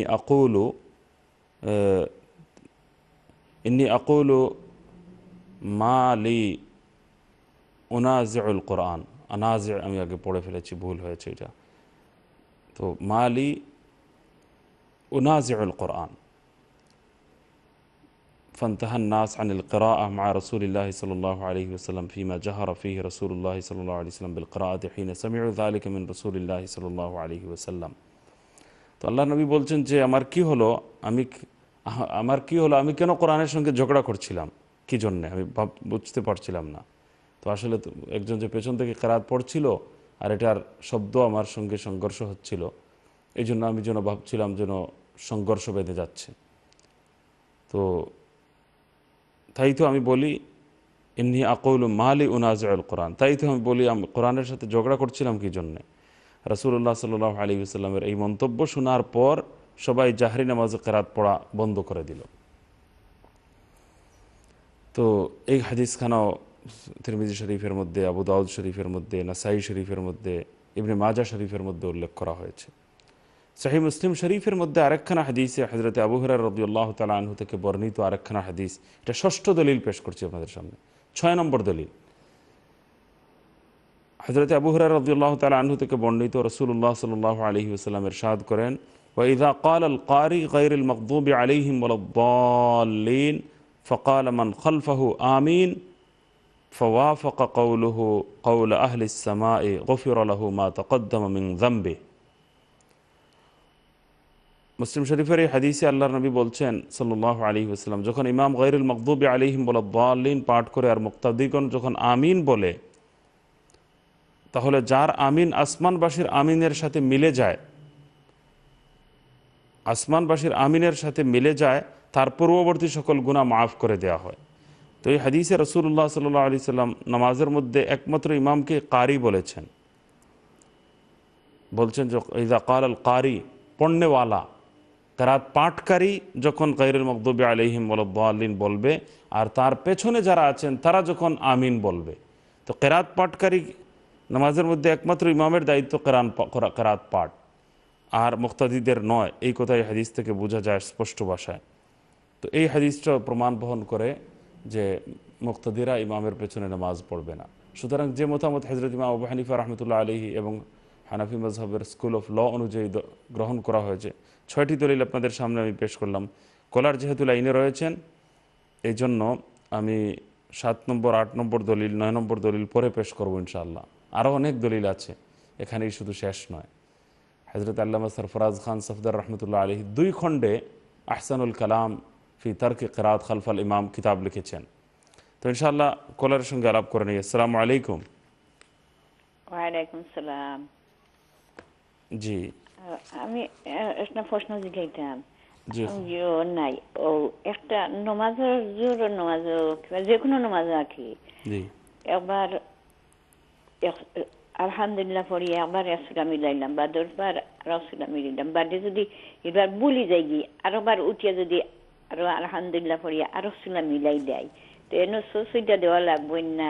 আকুলু মা লি উনাজিউল কোরআন। আনাজি আমি আগে পড়ে ফেলেছি, ভুল হয়েছে এটা। তো মা লি উনাজিউল কোরআন فانتهى الناس عن القراءة مع رسول الله صلى الله عليه وسلم فيما جهر فيه رسول الله صلى الله عليه وسلم بالقراءة حين سمعوا ذلك من رسول الله صلى الله عليه وسلم। তো আল্লাহ নবী বলছেন যে আমার কি হলো, আমি কেন কোরআনের সঙ্গে ঝগড়া করছিলাম, কি জন্যে আমি বুঝতে পারছিলাম না। তো আসলে তো একজন যে পেছন থেকে কেরাত পড়ছিল আর এটার শব্দ আমার সঙ্গে সংঘর্ষ হচ্ছিল, এই জন্য আমি যেন ভাবছিলাম যেন সংঘর্ষ বেঁধে যাচ্ছে। তো তাই তো আমি বলি ইন্নী আকুলু মালি উনাজিউল কোরআন, তাই তো আমি বলি আমি কোরআনের সাথে ঝগড়া করছিলাম কি জন্যে। রাসূলুল্লাহ সাল্লাল্লাহু আলাইহি ওয়াসাল্লামের এই মন্তব্য শোনার পর সবাই জাহরি নামাজে কেরাত পড়া বন্ধ করে দিল। তো এই হাদিসখানাও তিরমিজি শরীফের মধ্যে, আবু দাউদ শরীফের মধ্যে, নাসাই শরীফের মধ্যে, ইবনে মাজা শরীফের মধ্যে উল্লেখ করা হয়েছে। সহিহ মুসলিম শরীফের মধ্যে আরেকখানা হাদিসে হযরত আবু হুরায়রা রাদিয়াল্লাহু তাআলা আনহু থেকে বর্ণিত আরেকখানা হাদিস, এটা ষষ্ঠ দলিল পেশ করছি আপনাদের সামনে, 6 নম্বর দলিল। হযরত আবু হুরায়রা রাদিয়াল্লাহু তাআলা আনহু থেকে বর্ণিত, রাসূলুল্লাহ সাল্লাল্লাহু আলাইহি ওয়াসাল্লাম ইরশাদ করেন, ওয়া ইযা ক্বালা আল কারি গায়রিল মাগদুবি আলাইহিম ওয়ালাদ-দাল্লিন ফাকালা মান খালফাহু আমিন ফাওয়াফাকা কাওলুহু কাওল আহলিস সামাই গুফিরা লাহু মা তাকদ্দামা মিন যামবিহি। মুসলিম শরীফের এই হাদিসে আল্লাহর নবী বলছেন সাল্লাল্লাহু আলাইহি ওয়াসাল্লাম, যখন ইমাম গায়রুল মাগদুবি আলাইহিম ওয়ালাদ-দাল্লিন পাঠ করে আর মুক্তাদিগণ যখন আমিন বলে, তাহলে যার আমিন আসমানবাসীর আমিনের সাথে মিলে যায়, আসমানবাসীর আমিনের সাথে মিলে যায়, তার পূর্ববর্তী সকল গুনাহ মাফ করে দেওয়া হয়। তো এই হাদিসে রাসূলুল্লাহ সাল্লাল্লাহু আলাইহি সাল্লাম নামাজের মধ্যে একমাত্র ইমামকে কারি বলেছেন। বলছেন যে ইযা ক্বালা আল কারি, পড়নেওয়ালা, কেরাত পাঠকারী যখন গায়রুল মাগদুবি আলাইহিম ওয়ালাদ-দাল্লিন বলবে আর তার পেছনে যারা আছেন তারা যখন আমিন বলবে। তো কেরাত পাঠকারী নামাজের মধ্যে একমাত্র ইমামের দায়িত্ব কেরাত পাঠ, আর মুক্তাদিদের নয়, এই কথাই হাদিস থেকে বোঝা যায় স্পষ্ট ভাষায়। তো এই হাদিসটা প্রমাণ বহন করে যে মুক্তাদিরা ইমামের পেছনে নামাজ পড়বে না। সুতরাং যে মতামত হযরত ইমাম আবু হানিফা রাহমাতুল্লাহ আলাইহি এবং হানাফি মাযহাবের স্কুল অফ ল অনুযায়ী গ্রহণ করা হয়েছে, 6টি দলিল আপনাদের সামনে আমি পেশ করলাম। কলার যেহেতু লাইনে রয়েছেন, এই জন্য আমি 7 নম্বর, 8 নম্বর দলিল, 9 নম্বর দলিল পরে পেশ করব ইনশাআল্লাহ। আরও অনেক দলিল আছে, এখানেই শুধু শেষ নয়। হযরত আল্লামা সরফরাজ খান সফদর রহমতুল্লাহ আলাইহি 2 খণ্ডে আহসানুল কালাম ফি তারকি কিরাত খালফাল ইমাম কিতাব লিখেছেন। তো ইনশাআল্লাহ কলারের সঙ্গে আলাপ করে নিই। আসসালামু আলাইকুম। ওয়ালাইকুম সালাম। জি, আমি একটা প্রশ্ন জিজ্ঞাইতাম। জি নাই ও একটা নমাজের জোর নমাজ যে কোনো নমাজ আঁকি জি, একবার আলহামদুলিল্লাহ পড়ি, একবার রাসূলা মিলাইলাম বা 10 বার রাসূলা মিলাইলাম, বাদে যদি এবার ভুলি যাই গি আরোবার উঠিয়া যদি আরো আলহামদুলিল্লাহ পড়ি আর রাসূলা মিলাই দেয়, তো এনো সুইটা দেওয়া লাগবে না?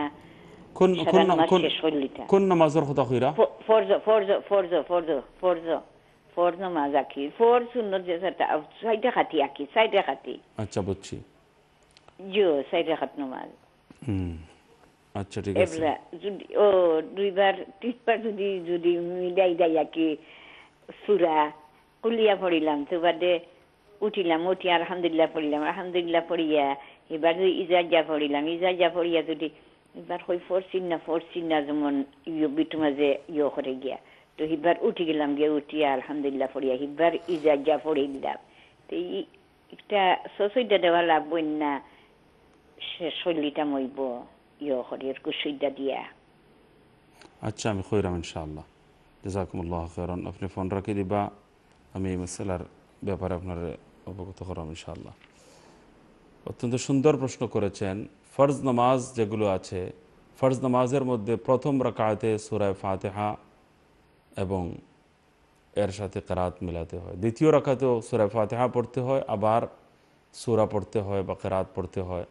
কোন নামাজের কথা কইরা? ফরজ নামাজ আঁকি, ফরজ সুন্নত যে সাইডে খাতি আঁকি, সাইডে খাতি। আচ্ছা, বুঝছি। জিও সাইডে খাত নামাজ। আচ্ছা, ঠিক আছে। এবার যদি দুইবার তিনবার যদি মিলাই দেয় আঁকি সুরা কুলিয়া পড়িলাম, তো বাদে উঠিলাম, উঠি আলহামদুলিল্লাহ পড়িলাম, আলহামদুলিল্লাহ পড়িয়া এবার যদি ইজাজা পড়িলাম, ইজাজা পড়িয়া যদি এবার হই ফরসিন না যেমন বিটু মাঝে করে গিয়া, তো হিবার উঠি গেলাম, গিয়ে উঠিয়া আলহামদুলিল্লাহ পড়িয়া হিবার ইজাজা পড়ে দিলাম। তো একটা সসইদা দেওয়া লাগবো না, শৈলীটা মইব করে কুসইদা দিয়া। আচ্ছা, আমি কইরাম ইনশাআল্লাহ। জাযাকুমুল্লাহ খাইরান। আপনি ফোন রাখি দিবা, আমি এই মাসআলার ব্যাপারে আপনার অবগত করাম ইনশাআল্লাহ। অত্যন্ত সুন্দর প্রশ্ন করেছেন। ফরজ নামাজ যেগুলো আছে, ফরজ নামাজের মধ্যে প্রথম রাকাতে সূরা ফাতিহা এবং এর সাথে কিরাত মিলাতে হয়। দ্বিতীয় রাকাতেও সূরা ফাতিহা পড়তে হয়, আবার সূরা পড়তে হয় বা কিরাত পড়তে হয়।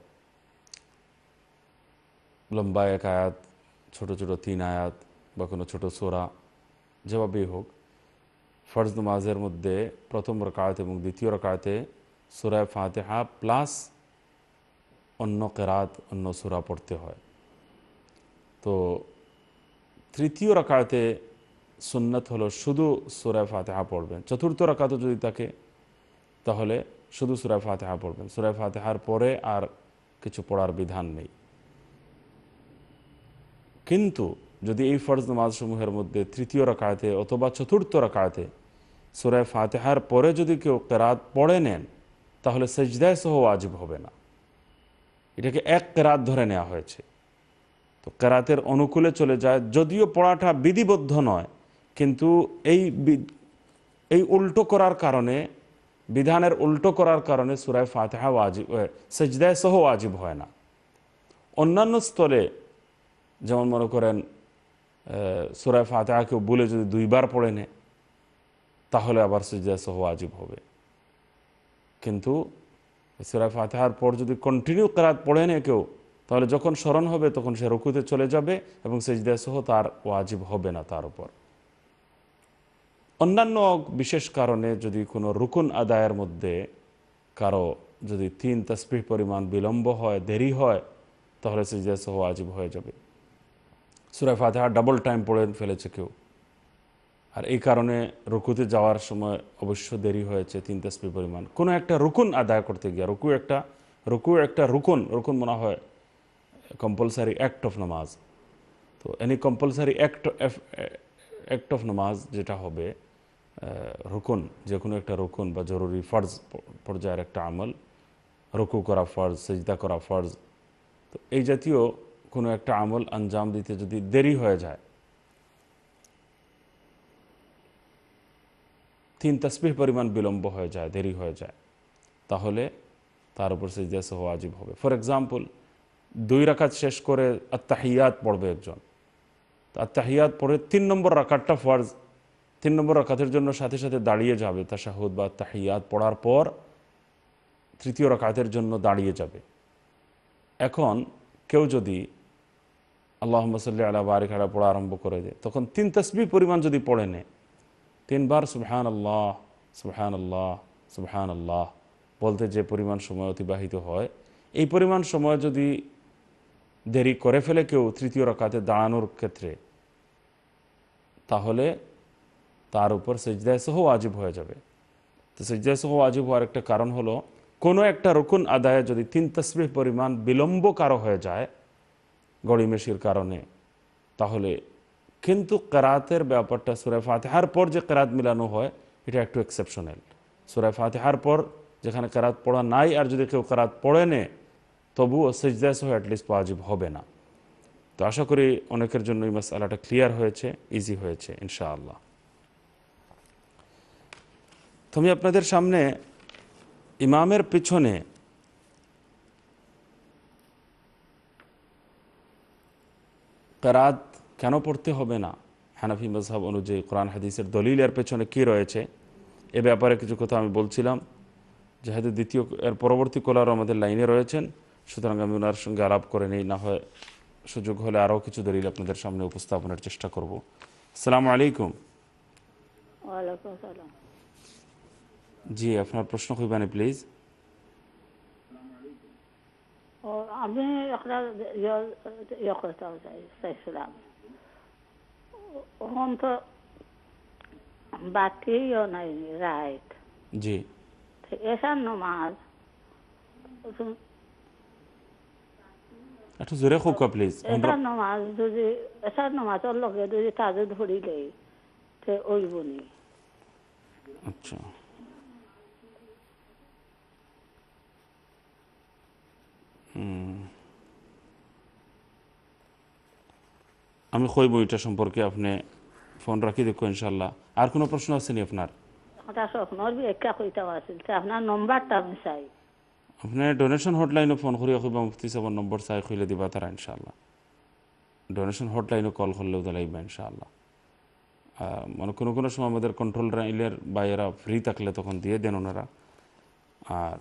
লম্বা এক আয়াত, ছোট ছোট 3 আয়াত বা কোনো ছোট সূরা, যেভাবেই হোক। ফরজ নামাজের মধ্যে প্রথম রাকাত এবং দ্বিতীয় রাকাতে সূরা ফাতিহা প্লাস অন্য কিরাত, অন্য সূরা পড়তে হয়। তো তৃতীয় রাকাতে সুন্নাত হলো শুধু সূরা ফাতিহা পড়বেন। চতুর্থ রাকাতও যদি থাকে তাহলে শুধু সূরা ফাতিহা পড়বেন। সূরা ফাতিহার পরে আর কিছু পড়ার বিধান নেই। কিন্তু যদি এই ফরজ নামাজসমূহের মধ্যে তৃতীয় রাকাতে অথবা চতুর্থ রাকাতে সূরা ফাতিহার পরে যদি কেউ কিরাত পড়ে নেন, তাহলে সিজদায় সহ ওয়াজিব হবে না। এটাকে এক কিরাত ধরে নেওয়া হয়েছে, তো কিরাতের অনুকূলে চলে যায়। যদিও পড়াটা বিধিবদ্ধ নয়, কিন্তু এই উল্টো করার কারণে, বিধানের উল্টো করার কারণে সূরা ফাতিহা ওয়াজিব, সিজদায় সহ ওয়াজিব হয় না। অন্যান্য স্তরে যেমন মনে করেন সূরা ফাতিহা কেউ বলে যদি 2 বার পড়ে নেয়, তাহলে আবার সিজদা সহ ওয়াজিব হবে। কিন্তু সূরা ফাতিহার পর যদি কন্টিনিউ কিরাত পড়ে নেয় কেউ, তাহলে যখন স্মরণ হবে তখন সে রুকুতে চলে যাবে এবং সিজদা সহ তার ওয়াজিব হবে না তার উপর। অন্যান্য বিশেষ কারণে যদি কোনো রুকুন আদায়ের মধ্যে কারো যদি 3 তাসবিহ পরিমাণ বিলম্ব হয়, দেরি হয়, তাহলে সিজদা সহ ওয়াজিব হয়ে যাবে। সূরা ফাতিহা ডাবল টাইম পড়ে ফেলেছে কেউ, আর এই কারণে রুকুতে যাওয়ার সময় অবশ্য দেরি হয়েছে 3 তাসবিহ পরিমাণ, কোনো একটা রুকুন আদায় করতে গিয়ে, রুকু একটা রুকুন মনে হয় কম্পালসারি অ্যাক্ট অফ নামাজ। তো এনি কম্পালসারি অ্যাক্ট অফ নামাজ যেটা হবে রুকুন, যে কোনো একটা রুকুন বা জরুরি ফরজ পর্যায়ের একটা আমল, রুকু করা ফরজ, সিজদা করা ফরজ, তো এই জাতীয় কোনো একটা আমল আঞ্জাম দিতে যদি দেরি হয়ে যায়, 3 তাসবিহ পরিমাণ বিলম্ব হয়ে যায়, দেরি হয়ে যায়, তাহলে তার উপর সিজদা সহ ওয়াজিব হবে। ফর এক্সাম্পল, 2 রাকাত শেষ করে আত্তাহিয়াত পড়বে একজন, তো আত্তাহিয়াত পড়ে 3 নম্বর রাকাতটা ফরজ, 3 নম্বর রাকাতের জন্য সাথে সাথে দাঁড়িয়ে যাবে, তাশাহুদ বা আত্তাহিয়াত পড়ার পর তৃতীয় রাকাতের জন্য দাঁড়িয়ে যাবে। এখন কেউ যদি আল্লাহুম্মা সাল্লি আলা বারিক আলা পড়া আরম্ভ করে দেয়, তখন 3 তাসবিহ পরিমাণ যদি পড়ে নেয়, 3 বার সুবহানাল্লাহ সুবহানাল্লাহ সুবহানাল্লাহ বলতে যে পরিমাণ সময় অতিবাহিত হয়, এই পরিমাণ সময় যদি দেরি করে ফেলে কেউ তৃতীয় রাকাতে দাঁড়ানোর ক্ষেত্রে, তাহলে তার উপর সিজদায়ে সহ ওয়াজিব হয়ে যাবে। তো সিজদায়ে সহ ওয়াজিব হওয়ার একটা কারণ হলো, কোনো একটা রুকুন আদায়ে যদি 3 তাসবিহ পরিমাণ বিলম্ব কারো হয়ে যায় গড়িমেশির কারণে, তাহলে কিন্তু কিরাতের ব্যাপারটা সূরা ফাতিহার পর যে কিরাত মিলানো হয়, এটা একটু এক্সেপশনাল। সূরা ফাতিহার পর যেখানে কিরাত পড়া নাই, আর যদি কেউ কিরাত পড়ে নেয়, তবুও সিজদায়ে সহ অ্যাটলিস্ট ওয়াজিব হবে না। তো আশা করি অনেকের জন্য এই মাসআলাটা ক্লিয়ার হয়েছে, ইজি হয়েছে ইনশাআল্লাহ। তো আমি আপনাদের সামনে ইমামের পিছনে কিরাত কেন পড়তে হবে না, হানাফি মাযহাব অনুযায়ী কোরআন হাদিসের দলিলের পেছনে কী রয়েছে, এ ব্যাপারে কিছু কথা আমি বলছিলাম। যেহেতু এর পরবর্তী কলার আমাদের লাইনে রয়েছেন, সুতরাং আমি ওনার সঙ্গে আলাপ করে নিই, না হয় সুযোগ হলে আরও কিছু দলিল আপনাদের সামনে উপস্থাপনের চেষ্টা করব। আসসালামু আলাইকুম। ওয়ালাইকুম সালাম। জি, আপনার প্রশ্ন কইবানি প্লিজ। ও আমি একটা করতে চাইছিলাম, এখন তো বাতিও নাই রাইট, জি, এসার নমাজ একটু জোরে হোক প্লিজ। এসার নমাজের লগে যদি তাজে ধরিলে ওইবনি। আচ্ছা, আমি কইব এটা সম্পর্কে, আপনি ফোন রাখি দেখো ইনশাল্লাহ। আর কোনো প্রশ্ন আসেনি আপনার? স্বপ্নর ব্যাখ্যা কইতাম আসিল, আপনার নম্বরটা আমি চাই। আপনি ডোনেশন হটলাইনে ফোন করিয়া কইবা, মুফতি সাহেবের নম্বর চাই কইলে দিবা তারা ইনশাল্লাহ। ডোনেশন হটলাইনে কল করলেও দিলাইবা ইনশাআল্লাহ। মানে কোনো কোনো সময় আমাদের কন্ট্রোল লাইনের বাইরা ফ্রি থাকলে তখন দিয়ে দেন ওনারা। আর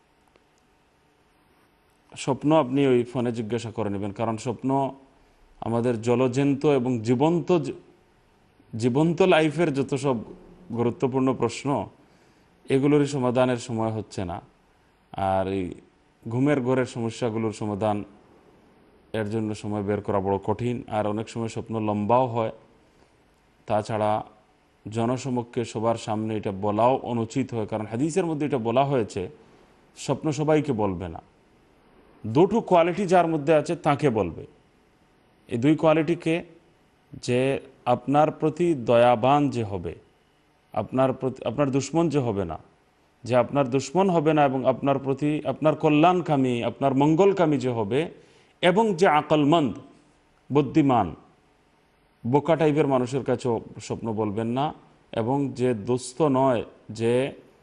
স্বপ্ন আপনি ওই ফোনে জিজ্ঞাসা করে নেবেন, কারণ স্বপ্ন আমাদের জলজন্ত এবং জীবন্ত লাইফের যত সব গুরুত্বপূর্ণ প্রশ্ন, এগুলোরই সমাধানের সময় হচ্ছে না। আর এই ঘুমের ঘরের সমস্যাগুলোর সমাধান এর জন্য সময় বের করা বড় কঠিন। আর অনেক সময় স্বপ্ন লম্বাও হয়। তাছাড়া জনসমক্ষে সবার সামনে এটা বলাও অনুচিত হয়, কারণ হাদিসের মধ্যে এটা বলা হয়েছে স্বপ্ন সবাইকে বলবে না, দুটো কোয়ালিটি যার মধ্যে আছে তাকে বলবে। এই দুই কোয়ালিটিকে, যে আপনার প্রতি দয়াবান যে হবে, আপনার দুশ্মন যে হবে না, যে আপনার দুশ্মন হবে না, এবং আপনার প্রতি আপনার কল্যাণকামী, আপনার মঙ্গলকামী যে হবে, এবং যে আকলমন্দ, বুদ্ধিমান, বোকা টাইপের মানুষের কাছেও স্বপ্ন বলবেন না, এবং যে দুস্থ নয়, যে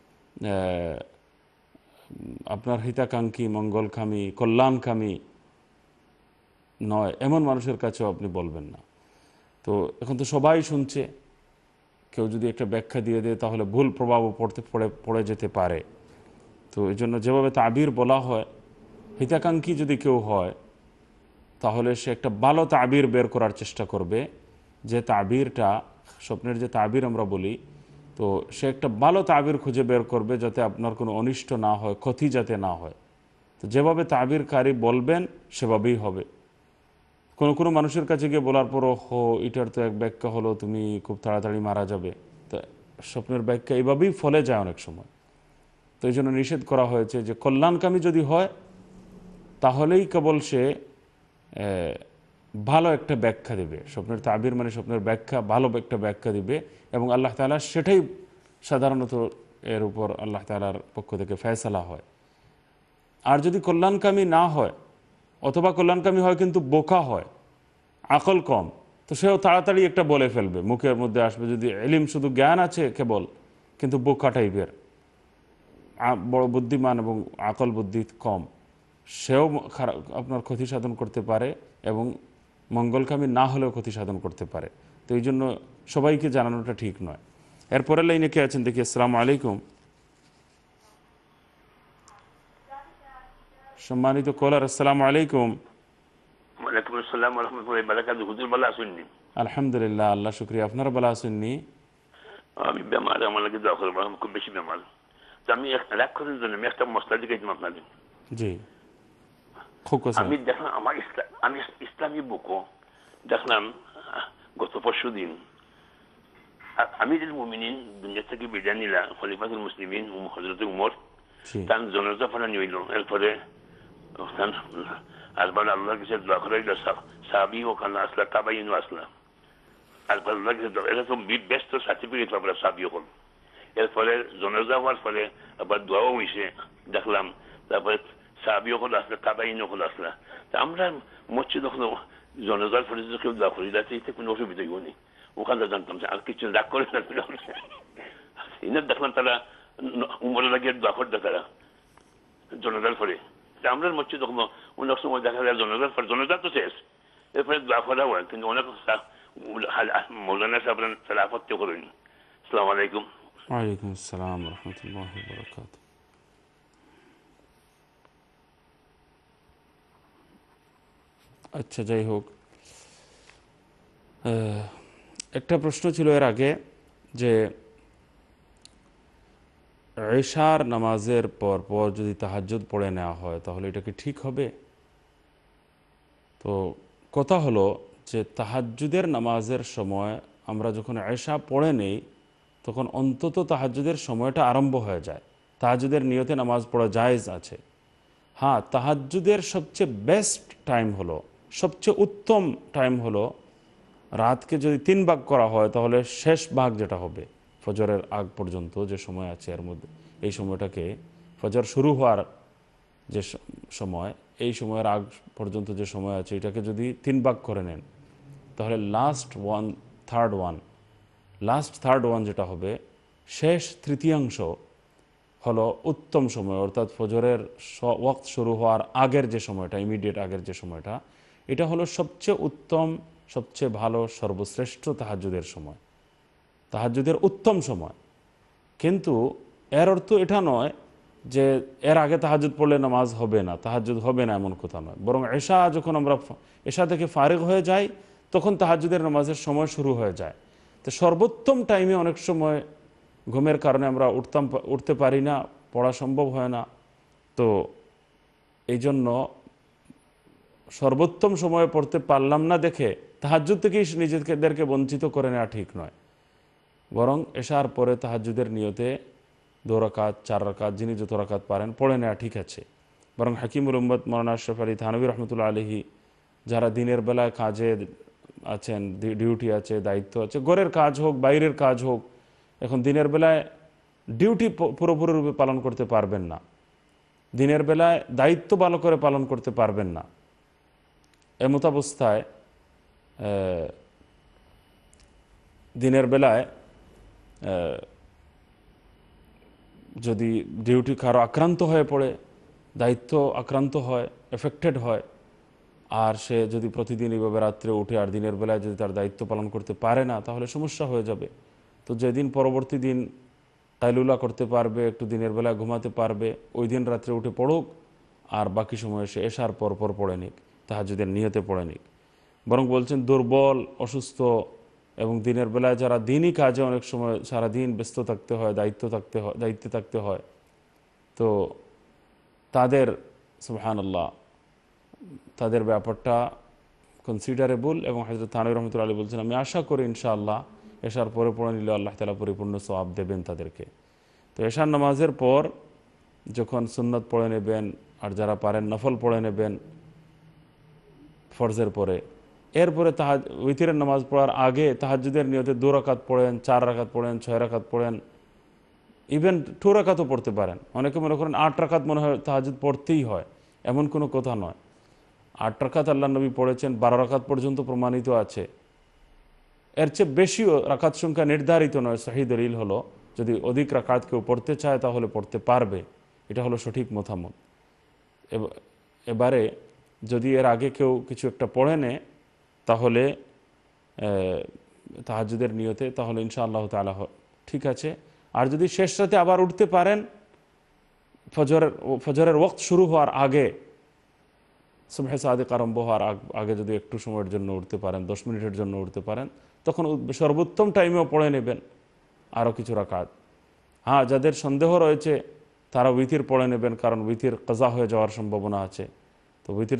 আপনার হিতাকাঙ্ক্ষী, মঙ্গলকামী, কল্যাণকামী নয়, এমন মানুষের কাছেও আপনি বলবেন না। তো এখন তো সবাই শুনছে, কেউ যদি একটা ব্যাখ্যা দিয়ে দেয় তাহলে ভুল প্রভাবও পড়ে যেতে পারে। তো এই জন্য যেভাবে তাবির বলা হয়, হিতাকাঙ্ক্ষী যদি কেউ হয় তাহলে সে একটা ভালো তাবির বের করার চেষ্টা করবে, যে তাবিরটা, স্বপ্নের যে তাবির আমরা বলি, তো সে একটা ভালো তাবির খুঁজে বের করবে যাতে আপনার কোনো অনিষ্ট না হয়, ক্ষতি যাতে না হয়। তো যেভাবে তাবিরকারী বলবেন সেভাবেই হবে। কোনো কোনো মানুষের কাছে গিয়ে বলার পরও, এটার তো এক ব্যাখ্যা হলো তুমি খুব তাড়াতাড়ি মারা যাবে, তো স্বপ্নের ব্যাখ্যা এইভাবেই ফলে যায় অনেক সময়। তো এই জন্য নিষেধ করা হয়েছে যে কল্যাণকামী যদি হয় তাহলেই কেবল সে ভালো একটা ব্যাখ্যা দেবে। স্বপ্নের তাবির মানে স্বপ্নের ব্যাখ্যা, ভালো একটা ব্যাখ্যা দিবে, এবং আল্লাহ তাআলা সেটাই সাধারণত এর উপর আল্লাহ তাআলার পক্ষ থেকে ফয়সালা হয়। আর যদি কল্যাণকামী না হয়, অথবা কল্যাণকামী হয় কিন্তু বোকা হয়, আকল কম, তো সেও তাড়াতাড়ি একটা বলে ফেলবে, মুখের মধ্যে আসবে। যদি ইলম, শুধু জ্ঞান আছে কেবল, কিন্তু বোকা টাইপের, বড় বুদ্ধিমান এবং আকল বুদ্ধি কম, সেও খারাপ, আপনার ক্ষতি সাধন করতে পারে, এবং মঙ্গলকামী না হলেও ক্ষতি সাধন করতে পারে। তো এই জন্য সবাইকে জানানোটা ঠিক নয়। এরপরের লাইনে কে আছেন দেখি। আসসালামু আলাইকুম। সম্মানিত কলার, আসসালামু আলাইকুম। ওয়ালাইকুম আসসালাম ওয়া রাহমাতুল্লাহি ওয়া বারাকাতুহু। হুজুর ভালো আছেন? আলহামদুলিল্লাহ, আল্লাহ শুকরিয়া। আপনারা ভালো আছেননি? আমি বেমার, আমার লাগে দোয়া করবেন, আমি খুব বেশি বেমার। তো আমি রাগ করার জন্য আমি একটা মশলা দিয়েছিলাম আপনাদের। জি, খুব কথা। আমি দেখলাম আমি ইসলামী বুকও দেখলাম গত পরশু দিন, আমিরুল মুমিনিন দুনিয়া থেকে বিদায় নিলা, খলিফাতুল মুসলিমিন হযরত উমর, তার জানাজা পড়ানো হইল। এরপরে আসবার আল্লাহর কাছে দোয়া করা হইল, সাহাবী ওখানে আসলা, তাবাইনও আসলা। তারপরে আল্লাহর কাছে এটা তো ব্যস্ত সার্টিফিকেট পাবো সাহাবী হল। এরপরে জানাজা হওয়ার পরে আবার দোয়াও হইছে দেখলাম। তারপরে সাহাবী হল আসলা, তাবাইন হল আসলা। তা আমরা মসজিদ ওখানে জানাজার পরে যদি কেউ দোয়া করি যাতে এতে কোনো অসুবিধা নেই, ওখানে জানতাম আর কিছু রাগ করে না। দেখলাম তারা উমরের আগে দোয়া করতে, তারা জানাজার পরে। আমরা মসজিদ ওখানে অনেক সময় দেখা যায় জানাজার পরে, জানাজা তো শেষ, এরপরে দোয়া করা হয়, কিন্তু অনেক মৌলানা সাহেব তারা আপত্তি করেন। আসসালামু আলাইকুম। ওয়ালাইকুম আসসালাম ওয়া রাহমাতুল্লাহি ওয়া বারাকাতুহু। আচ্ছা, যাই হোক, একটা প্রশ্ন ছিল এর আগে, যে এশার নামাজের পর যদি তাহাজ্জুদ পড়ে নেওয়া হয় তাহলে এটা কি ঠিক হবে? তো কথা হলো যে তাহাজ্জুদের নামাজের সময় আমরা যখন এশা পড়ে নেই তখন অন্তত তাহাজ্জুদের সময়টা আরম্ভ হয়ে যায়, তাহাজ্জুদের নিয়তে নামাজ পড়া জায়েজ আছে। হ্যাঁ, তাহাজ্জুদের সবচেয়ে বেস্ট টাইম হলো, সবচেয়ে উত্তম টাইম হলো রাতকে যদি 3 ভাগ করা হয় তাহলে শেষ ভাগ যেটা হবে ফজরের আগ পর্যন্ত যে সময় আছে এর মধ্যে, এই সময়টাকে ফজর শুরু হওয়ার যে সময়, এই সময়ের আগ পর্যন্ত যে সময় আছে এটাকে যদি 3 ভাগ করে নেন তাহলে লাস্ট থার্ড ওয়ান যেটা হবে, শেষ তৃতীয়াংশ হলো উত্তম সময়, অর্থাৎ ফজরের ওয়াক্ত শুরু হওয়ার আগের যে সময়টা, ইমিডিয়েট আগের যে সময়টা, এটা হলো সবচেয়ে উত্তম, সবচেয়ে ভালো, সর্বশ্রেষ্ঠ তাহাজ্জুদের সময়, তাহাজ্জুদের উত্তম সময়। কিন্তু এর অর্থ এটা নয় যে এর আগে তাহাজ্জুদ পড়লে নামাজ হবে না, তাহাজ্জুদ হবে না, এমন কথা নয়। বরং যখন আমরা এশা থেকে ফারিগ হয়ে যাই তখন তাহাজ্জুদের নামাজের সময় শুরু হয়ে যায়। তো সর্বোত্তম টাইমে অনেক সময় ঘুমের কারণে আমরা উঠতে পারি না, পড়া সম্ভব হয় না। তো এই জন্য সর্বোত্তম সময়ে পড়তে পারলাম না দেখে তাহাজ্জুদ থেকেই নিজেদেরকে বঞ্চিত করে নেওয়া ঠিক নয়। বরং এশার পরে তাহাজ্জুদের নিয়তে 2 রাকাত 4 রাকাত যিনি যত রাকাত পারেন পড়ে নেওয়া ঠিক আছে। বরং হাকিমুল উম্মত মৌলানা আশরাফ আলী থানভী রহমতুল্লাহ আলাইহি, যারা দিনের বেলায় কাজে আছেন, ডিউটি আছে, দায়িত্ব আছে, ঘরের কাজ হোক বাইরের কাজ হোক, এখন দিনের বেলায় ডিউটি পুরোপুরিরূপে পালন করতে পারবেন না, দিনের বেলায় দায়িত্ব ভালো করে পালন করতে পারবেন না, এমতাবস্থায় দিনের বেলায় যদি ডিউটি কারো আক্রান্ত হয়ে পড়ে, দায়িত্ব আক্রান্ত হয়, এফেক্টেড হয়, আর সে যদি প্রতিদিন এইভাবে রাত্রে উঠে আর দিনের বেলায় যদি তার দায়িত্ব পালন করতে পারে না তাহলে সমস্যা হয়ে যাবে। তো যেদিন পরবর্তী দিন কাইলুলা করতে পারবে, একটু দিনের বেলায় ঘুমাতে পারবে, ওই দিন রাত্রে উঠে পড়ুক, আর বাকি সময় সে এশার পর পড়ে নিক, তাহাজ্জুদের নিয়তে পড়ে নিক। বরং বলছেন দুর্বল, অসুস্থ এবং দিনের বেলায় যারা দিনই কাজে অনেক সময় সারাদিন ব্যস্ত থাকতে হয়, দায়িত্বে থাকতে হয়, তো তাদের সুবহানাল্লাহ তাদের ব্যাপারটা কনসিডারেবল। এবং হযরত থানভী রহমতুল্লাহ আলাইহি বলছেন, আমি আশা করি ইনশাআল্লাহ এশার পরে পড়ে নিলে আল্লাহ তাআলা পরিপূর্ণ সওয়াব দেবেন তাদেরকে। তো এশার নামাজের পর যখন সুন্নত পড়ে নেবেন, আর যারা পারেন নফল পড়ে নেবেন ফরজের পরে, এরপরে উইতিরের নামাজ পড়ার আগে তাহাজ্জুদের নিয়তে 2 রাকাত পড়েন, 4 রাকাত পড়েন, 6 রাকাত পড়েন, ইভেন 2 রাকাতও পড়তে পারেন। অনেকে মনে করেন 8 রাকাত মনে হয় তাহাজ্জুদ পড়তেই হয়, এমন কোনো কথা নয়। 8 রাকাত আল্লাহ নবী পড়েছেন, 12 রাকাত পর্যন্ত প্রমাণিত আছে। এর চেয়ে বেশিও রাকাত সংখ্যা নির্ধারিত নয়। সহিহ দলিল হলো যদি অধিক রাকাত কেউ পড়তে চায় তাহলে পড়তে পারবে, এটা হলো সঠিক মতামত। এবারে যদি এর আগে কেউ কিছু একটা পড়ে নেয় তাহলে তাহাজ্জুদের নিয়তে, তাহলে ইনশাআল্লাহ তাআলা ঠিক আছে। আর যদি শেষ রাতে আবার উঠতে পারেন ফজরের ওয়াক্ত শুরু হওয়ার আগে, সুবহে সাদিক আরম্ভ হওয়ার আগে যদি একটু সময়ের জন্য উঠতে পারেন, 10 মিনিটের জন্য উঠতে পারেন, তখন সর্বোত্তম টাইমেও পড়ে নেবেন আরও কিছু রাকাত। হ্যাঁ, যাদের সন্দেহ রয়েছে তারা উইতির পড়ে নেবেন, কারণ উইতির কাজা হয়ে যাওয়ার সম্ভাবনা আছে। তো উইতির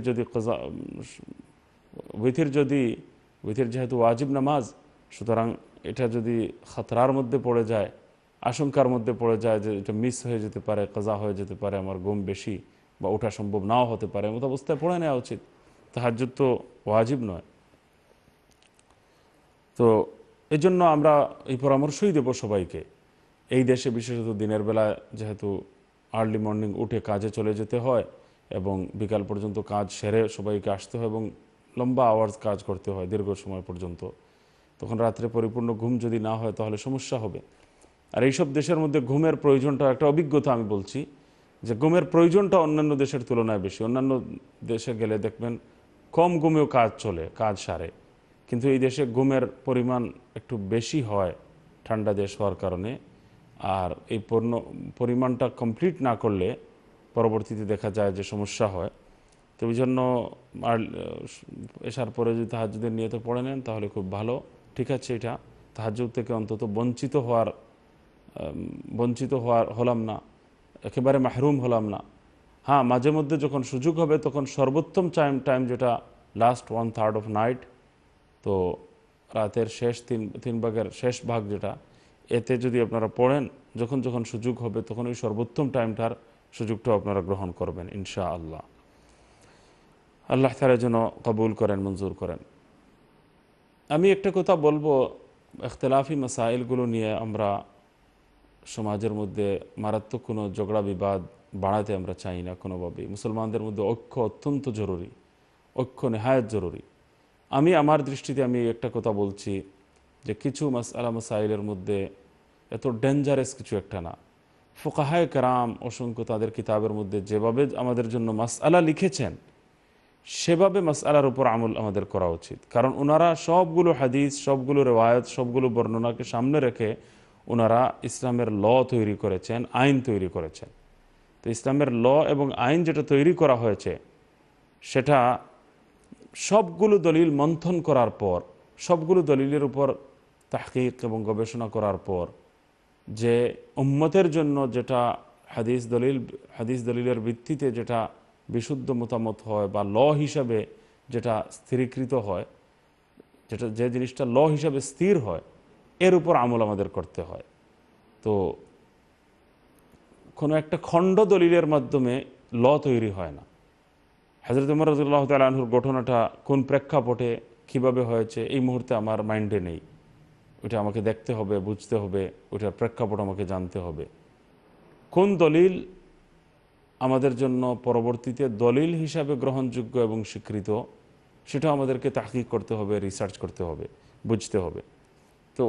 যেহেতু ওয়াজিব নামাজ, সুতরাং এটা যদি খাতরার মধ্যে পড়ে যায়, আশঙ্কার মধ্যে পড়ে যায় যে এটা মিস হয়ে যেতে পারে, কাজা হয়ে যেতে পারে, আমার ঘুম বেশি বা ওঠা সম্ভব নাও হতে পারে, এমত অবস্থায় পড়ে নেওয়া উচিত। তাহাজ্জুদ তো ওয়াজিব নয়। তো এই জন্য আমরা এই পরামর্শই দেব সবাইকে। এই দেশে বিশেষত দিনের বেলা যেহেতু আর্লি মর্নিং উঠে কাজে চলে যেতে হয় এবং বিকাল পর্যন্ত কাজ সেরে সবাইকে আসতে হয় এবং লম্বা আওয়ার্স কাজ করতে হয় দীর্ঘ সময় পর্যন্ত, তখন রাত্রে পরিপূর্ণ ঘুম যদি না হয় তাহলে সমস্যা হবে। আর এইসব দেশের মধ্যে ঘুমের প্রয়োজনটা, একটা অভিজ্ঞতা আমি বলছি যে ঘুমের প্রয়োজনটা অন্যান্য দেশের তুলনায় বেশি। অন্যান্য দেশে গেলে দেখবেন কম ঘুমেও কাজ চলে, কাজ সারে, কিন্তু এই দেশে ঘুমের পরিমাণ একটু বেশি হয় ঠান্ডা দেশ হওয়ার কারণে। আর এই পরিমাণটা কমপ্লিট না করলে পরবর্তীতে দেখা যায় যে সমস্যা হয়। তো ওই জন্য এসার পরে যদি তাহাজ্জুদের নিয়তে পড়ে নেন তাহলে খুব ভালো, ঠিক আছে। এটা তাহাজ্জুদ থেকে অন্তত বঞ্চিত হওয়ার বঞ্চিত হলাম না, একেবারে মাহরুম হলাম না। হ্যাঁ, মাঝে মধ্যে যখন সুযোগ হবে তখন সর্বোত্তম টাইম যেটা লাস্ট 1/3 অফ নাইট, তো রাতের শেষ তিন ভাগের শেষ ভাগ যেটা, এতে যদি আপনারা পড়েন, যখন যখন সুযোগ হবে তখন ওই সর্বোত্তম টাইমটার সুযোগটাও আপনারা গ্রহণ করবেন ইনশাআল্লাহ। আল্লাহ তাআলা যেন কবুল করেন, মঞ্জুর করেন। আমি একটা কথা বলবো, ইখতিলাফি মাসাইলগুলো নিয়ে আমরা সমাজের মধ্যে মারাত্মক কোনো ঝগড়া বিবাদ বাড়াতে আমরা চাই না কোনোভাবেই। মুসলমানদের মধ্যে ঐক্য অত্যন্ত জরুরি, ঐক্য নেহায়েত জরুরি। আমি আমার দৃষ্টিতে আমি একটা কথা বলছি যে কিছু মাসআলা মাসাইলের মধ্যে এত ডেঞ্জারাস কিছু একটা না। ফুকাহায়ে কেরাম অসংখ্য তাদের কিতাবের মধ্যে যেভাবে আমাদের জন্য মাসআলা লিখেছেন সেভাবে মাসআলার উপর আমল আমাদের করা উচিত। কারণ ওনারা সবগুলো হাদিস, সবগুলো রেওয়ায়ত, সবগুলো বর্ণনাকে সামনে রেখে ওনারা ইসলামের ল তৈরি করেছেন, আইন তৈরি করেছেন। তো ইসলামের ল এবং আইন যেটা তৈরি করা হয়েছে সেটা সবগুলো দলিল মন্থন করার পর, সবগুলো দলিলের উপর তাহকিক এবং গবেষণা করার পর যে উম্মতের জন্য যেটা হাদিস দলিলের ভিত্তিতে যেটা বিশুদ্ধ মতামত হয় বা ল হিসাবে যেটা স্থিরীকৃত হয়, যে জিনিসটা ল হিসাবে স্থির হয়, এর উপর আমল আমাদের করতে হয়। তো কোনো একটা খণ্ড দলিলের মাধ্যমে ল তৈরি হয় না। হযরত ওমর রাদিয়াল্লাহু তাআলা আনহুর ঘটনাটা কোন প্রেক্ষাপটে কিভাবে হয়েছে এই মুহূর্তে আমার মাইন্ডে নেই, ওটা আমাকে দেখতে হবে, বুঝতে হবে, ওটার প্রেক্ষাপট আমাকে জানতে হবে। কোন দলিল আমাদের জন্য পরবর্তীতে দলিল হিসাবে গ্রহণযোগ্য এবং স্বীকৃত সেটা আমাদেরকে তাহকিক করতে হবে, রিসার্চ করতে হবে, বুঝতে হবে। তো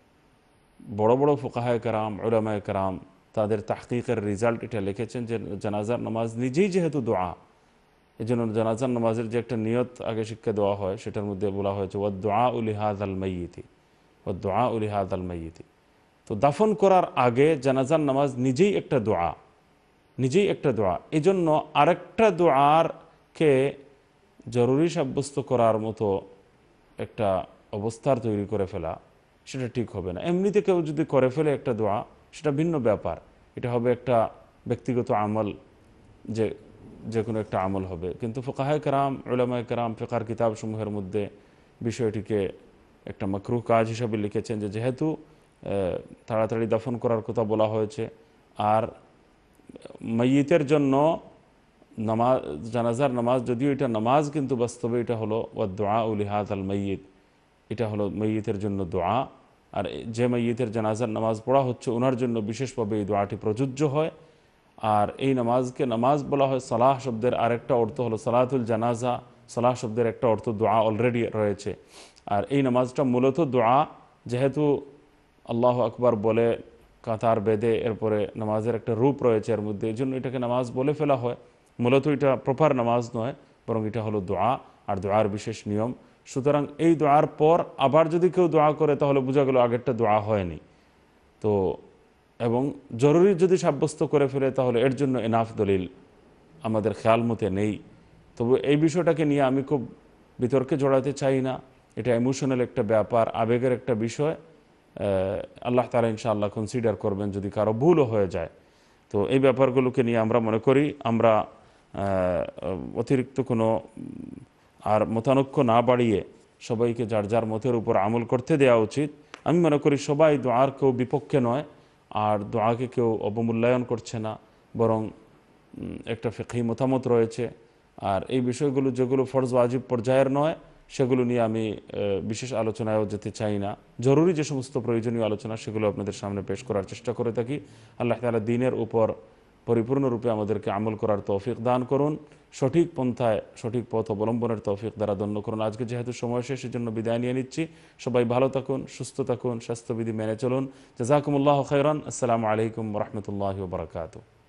বড় বড় ফুকাহায়ে কেরাম, উলামায়ে কেরাম তাদের তাহকিকের রেজাল্ট এটা লিখেছেন যে জানাজার নামাজ নিজেই যেহেতু দোয়া, এই জন্য জানাজার নামাজের যে একটা নিয়ত আগে শিক্ষা দেওয়া হয় সেটার মধ্যে বলা হয়েছে ওয়াদ-দুআউ লিহাযাল মাইয়িতি, ওয়াদ-দুআউ লিহাযাল মাইয়িতি। তো দাফন করার আগে জানাজার নামাজ নিজেই একটা দোয়া, নিজেই একটা দোয়া। এই জন্য আরেকটা দোয়ারকে জরুরি সাব্যস্ত করার মতো একটা অবস্থার তৈরি করে ফেলা সেটা ঠিক হবে না। এমনিতে কেউ যদি করে ফেলে একটা দোয়া সেটা ভিন্ন ব্যাপার, এটা হবে একটা ব্যক্তিগত আমল, যে কোনো একটা আমল হবে। কিন্তু ফুকাহায়ে কেরাম, উলামায়ে কেরাম ফিকহের কিতাবসমূহের মধ্যে বিষয়টিকে একটা মাকরুহ কাজ হিসাবে লিখেছেন যে যেহেতু তাড়াতাড়ি দাফন করার কথা বলা হয়েছে, আর মাইয়িতের জন্য নামাজ, জানাজার নামাজ যদিও এটা নামাজ, কিন্তু বাস্তবে এটা হলো ওয়াদ-দুআউ লিহাযাল মাইয়িত, এটা হলো মাইয়িতের জন্য দোয়া। আর যে মাইয়িতের জানাজার নামাজ পড়া হচ্ছে ওনার জন্য বিশেষভাবে এই দোয়াটি প্রযোজ্য হয়। আর এই নামাজকে নামাজ বলা হয়। সালাহ শব্দের আরেকটা অর্থ হলো সালাতুল জানাজা, সালাহ শব্দের একটা অর্থ দোয়া অলরেডি রয়েছে। আর এই নামাজটা মূলত দোয়া, যেহেতু আল্লাহু আকবার বলে কাতার বেঁধে এরপরে নামাজের একটা রূপ রয়েছে এর মধ্যে, এই জন্য এটাকে নামাজ বলে ফেলা হয়। মূলত এটা প্রপার নামাজ নয়, বরং এটা হলো দোয়া, আর দোয়ার বিশেষ নিয়ম। সুতরাং এই দোয়ার পর আবার যদি কেউ দোয়া করে তাহলে বোঝা গেল আগেরটা দোয়া হয়নি। তো এবং জরুরি যদি সাব্যস্ত করে ফেলে তাহলে এর জন্য এনাফ দলিল আমাদের খেয়াল মতে নেই। তবু এই বিষয়টাকে নিয়ে আমি খুব বিতর্কে জড়াতে চাই না, এটা ইমোশনাল একটা ব্যাপার, আবেগের একটা বিষয়। আল্লাহ তাআলা ইনশাআল্লাহ কনসিডার করবেন যদি কারো ভুলও হয়ে যায়। তো এই ব্যাপারগুলোকে নিয়ে আমরা মনে করি আমরা অতিরিক্ত কোনো আর মতানৈক্য না বাড়িয়ে সবাইকে যার যার মতের উপর আমল করতে দেওয়া উচিত। আমি মনে করি সবাই দোয়ার কেউ বিপক্ষে নয়, আর দোয়াকে কেউ অবমূল্যায়ন করছে না, বরং একটা ফিকহি মতামত রয়েছে। আর এই বিষয়গুলো যেগুলো ফরজ ওয়াজিব পর্যায়ের নয় সেগুলো নিয়ে আমি বিশেষ আলোচনায়ও যেতে চাই না। জরুরি যে সমস্ত প্রয়োজনীয় আলোচনা সেগুলো আপনাদের সামনে পেশ করার চেষ্টা করে থাকি। আল্লাহ তাআলা দ্বীনের উপর পরিপূর্ণরূপে আমাদেরকে আমল করার তৌফিক দান করুন, সঠিক পন্থায় সঠিক পথ অবলম্বনের তৌফিক দ্বারা ধন্য করুন। আজকে যেহেতু সময় শেষ, এর জন্য বিদায় নিয়ে নিচ্ছি। সবাই ভালো থাকুন, সুস্থ থাকুন, স্বাস্থ্যবিধি মেনে চলুন। জাযাকুমুল্লাহু খাইরান। আসসালামু আলাইকুম ওয়া রাহমাতুল্লাহি ওয়া বারাকাতুহু।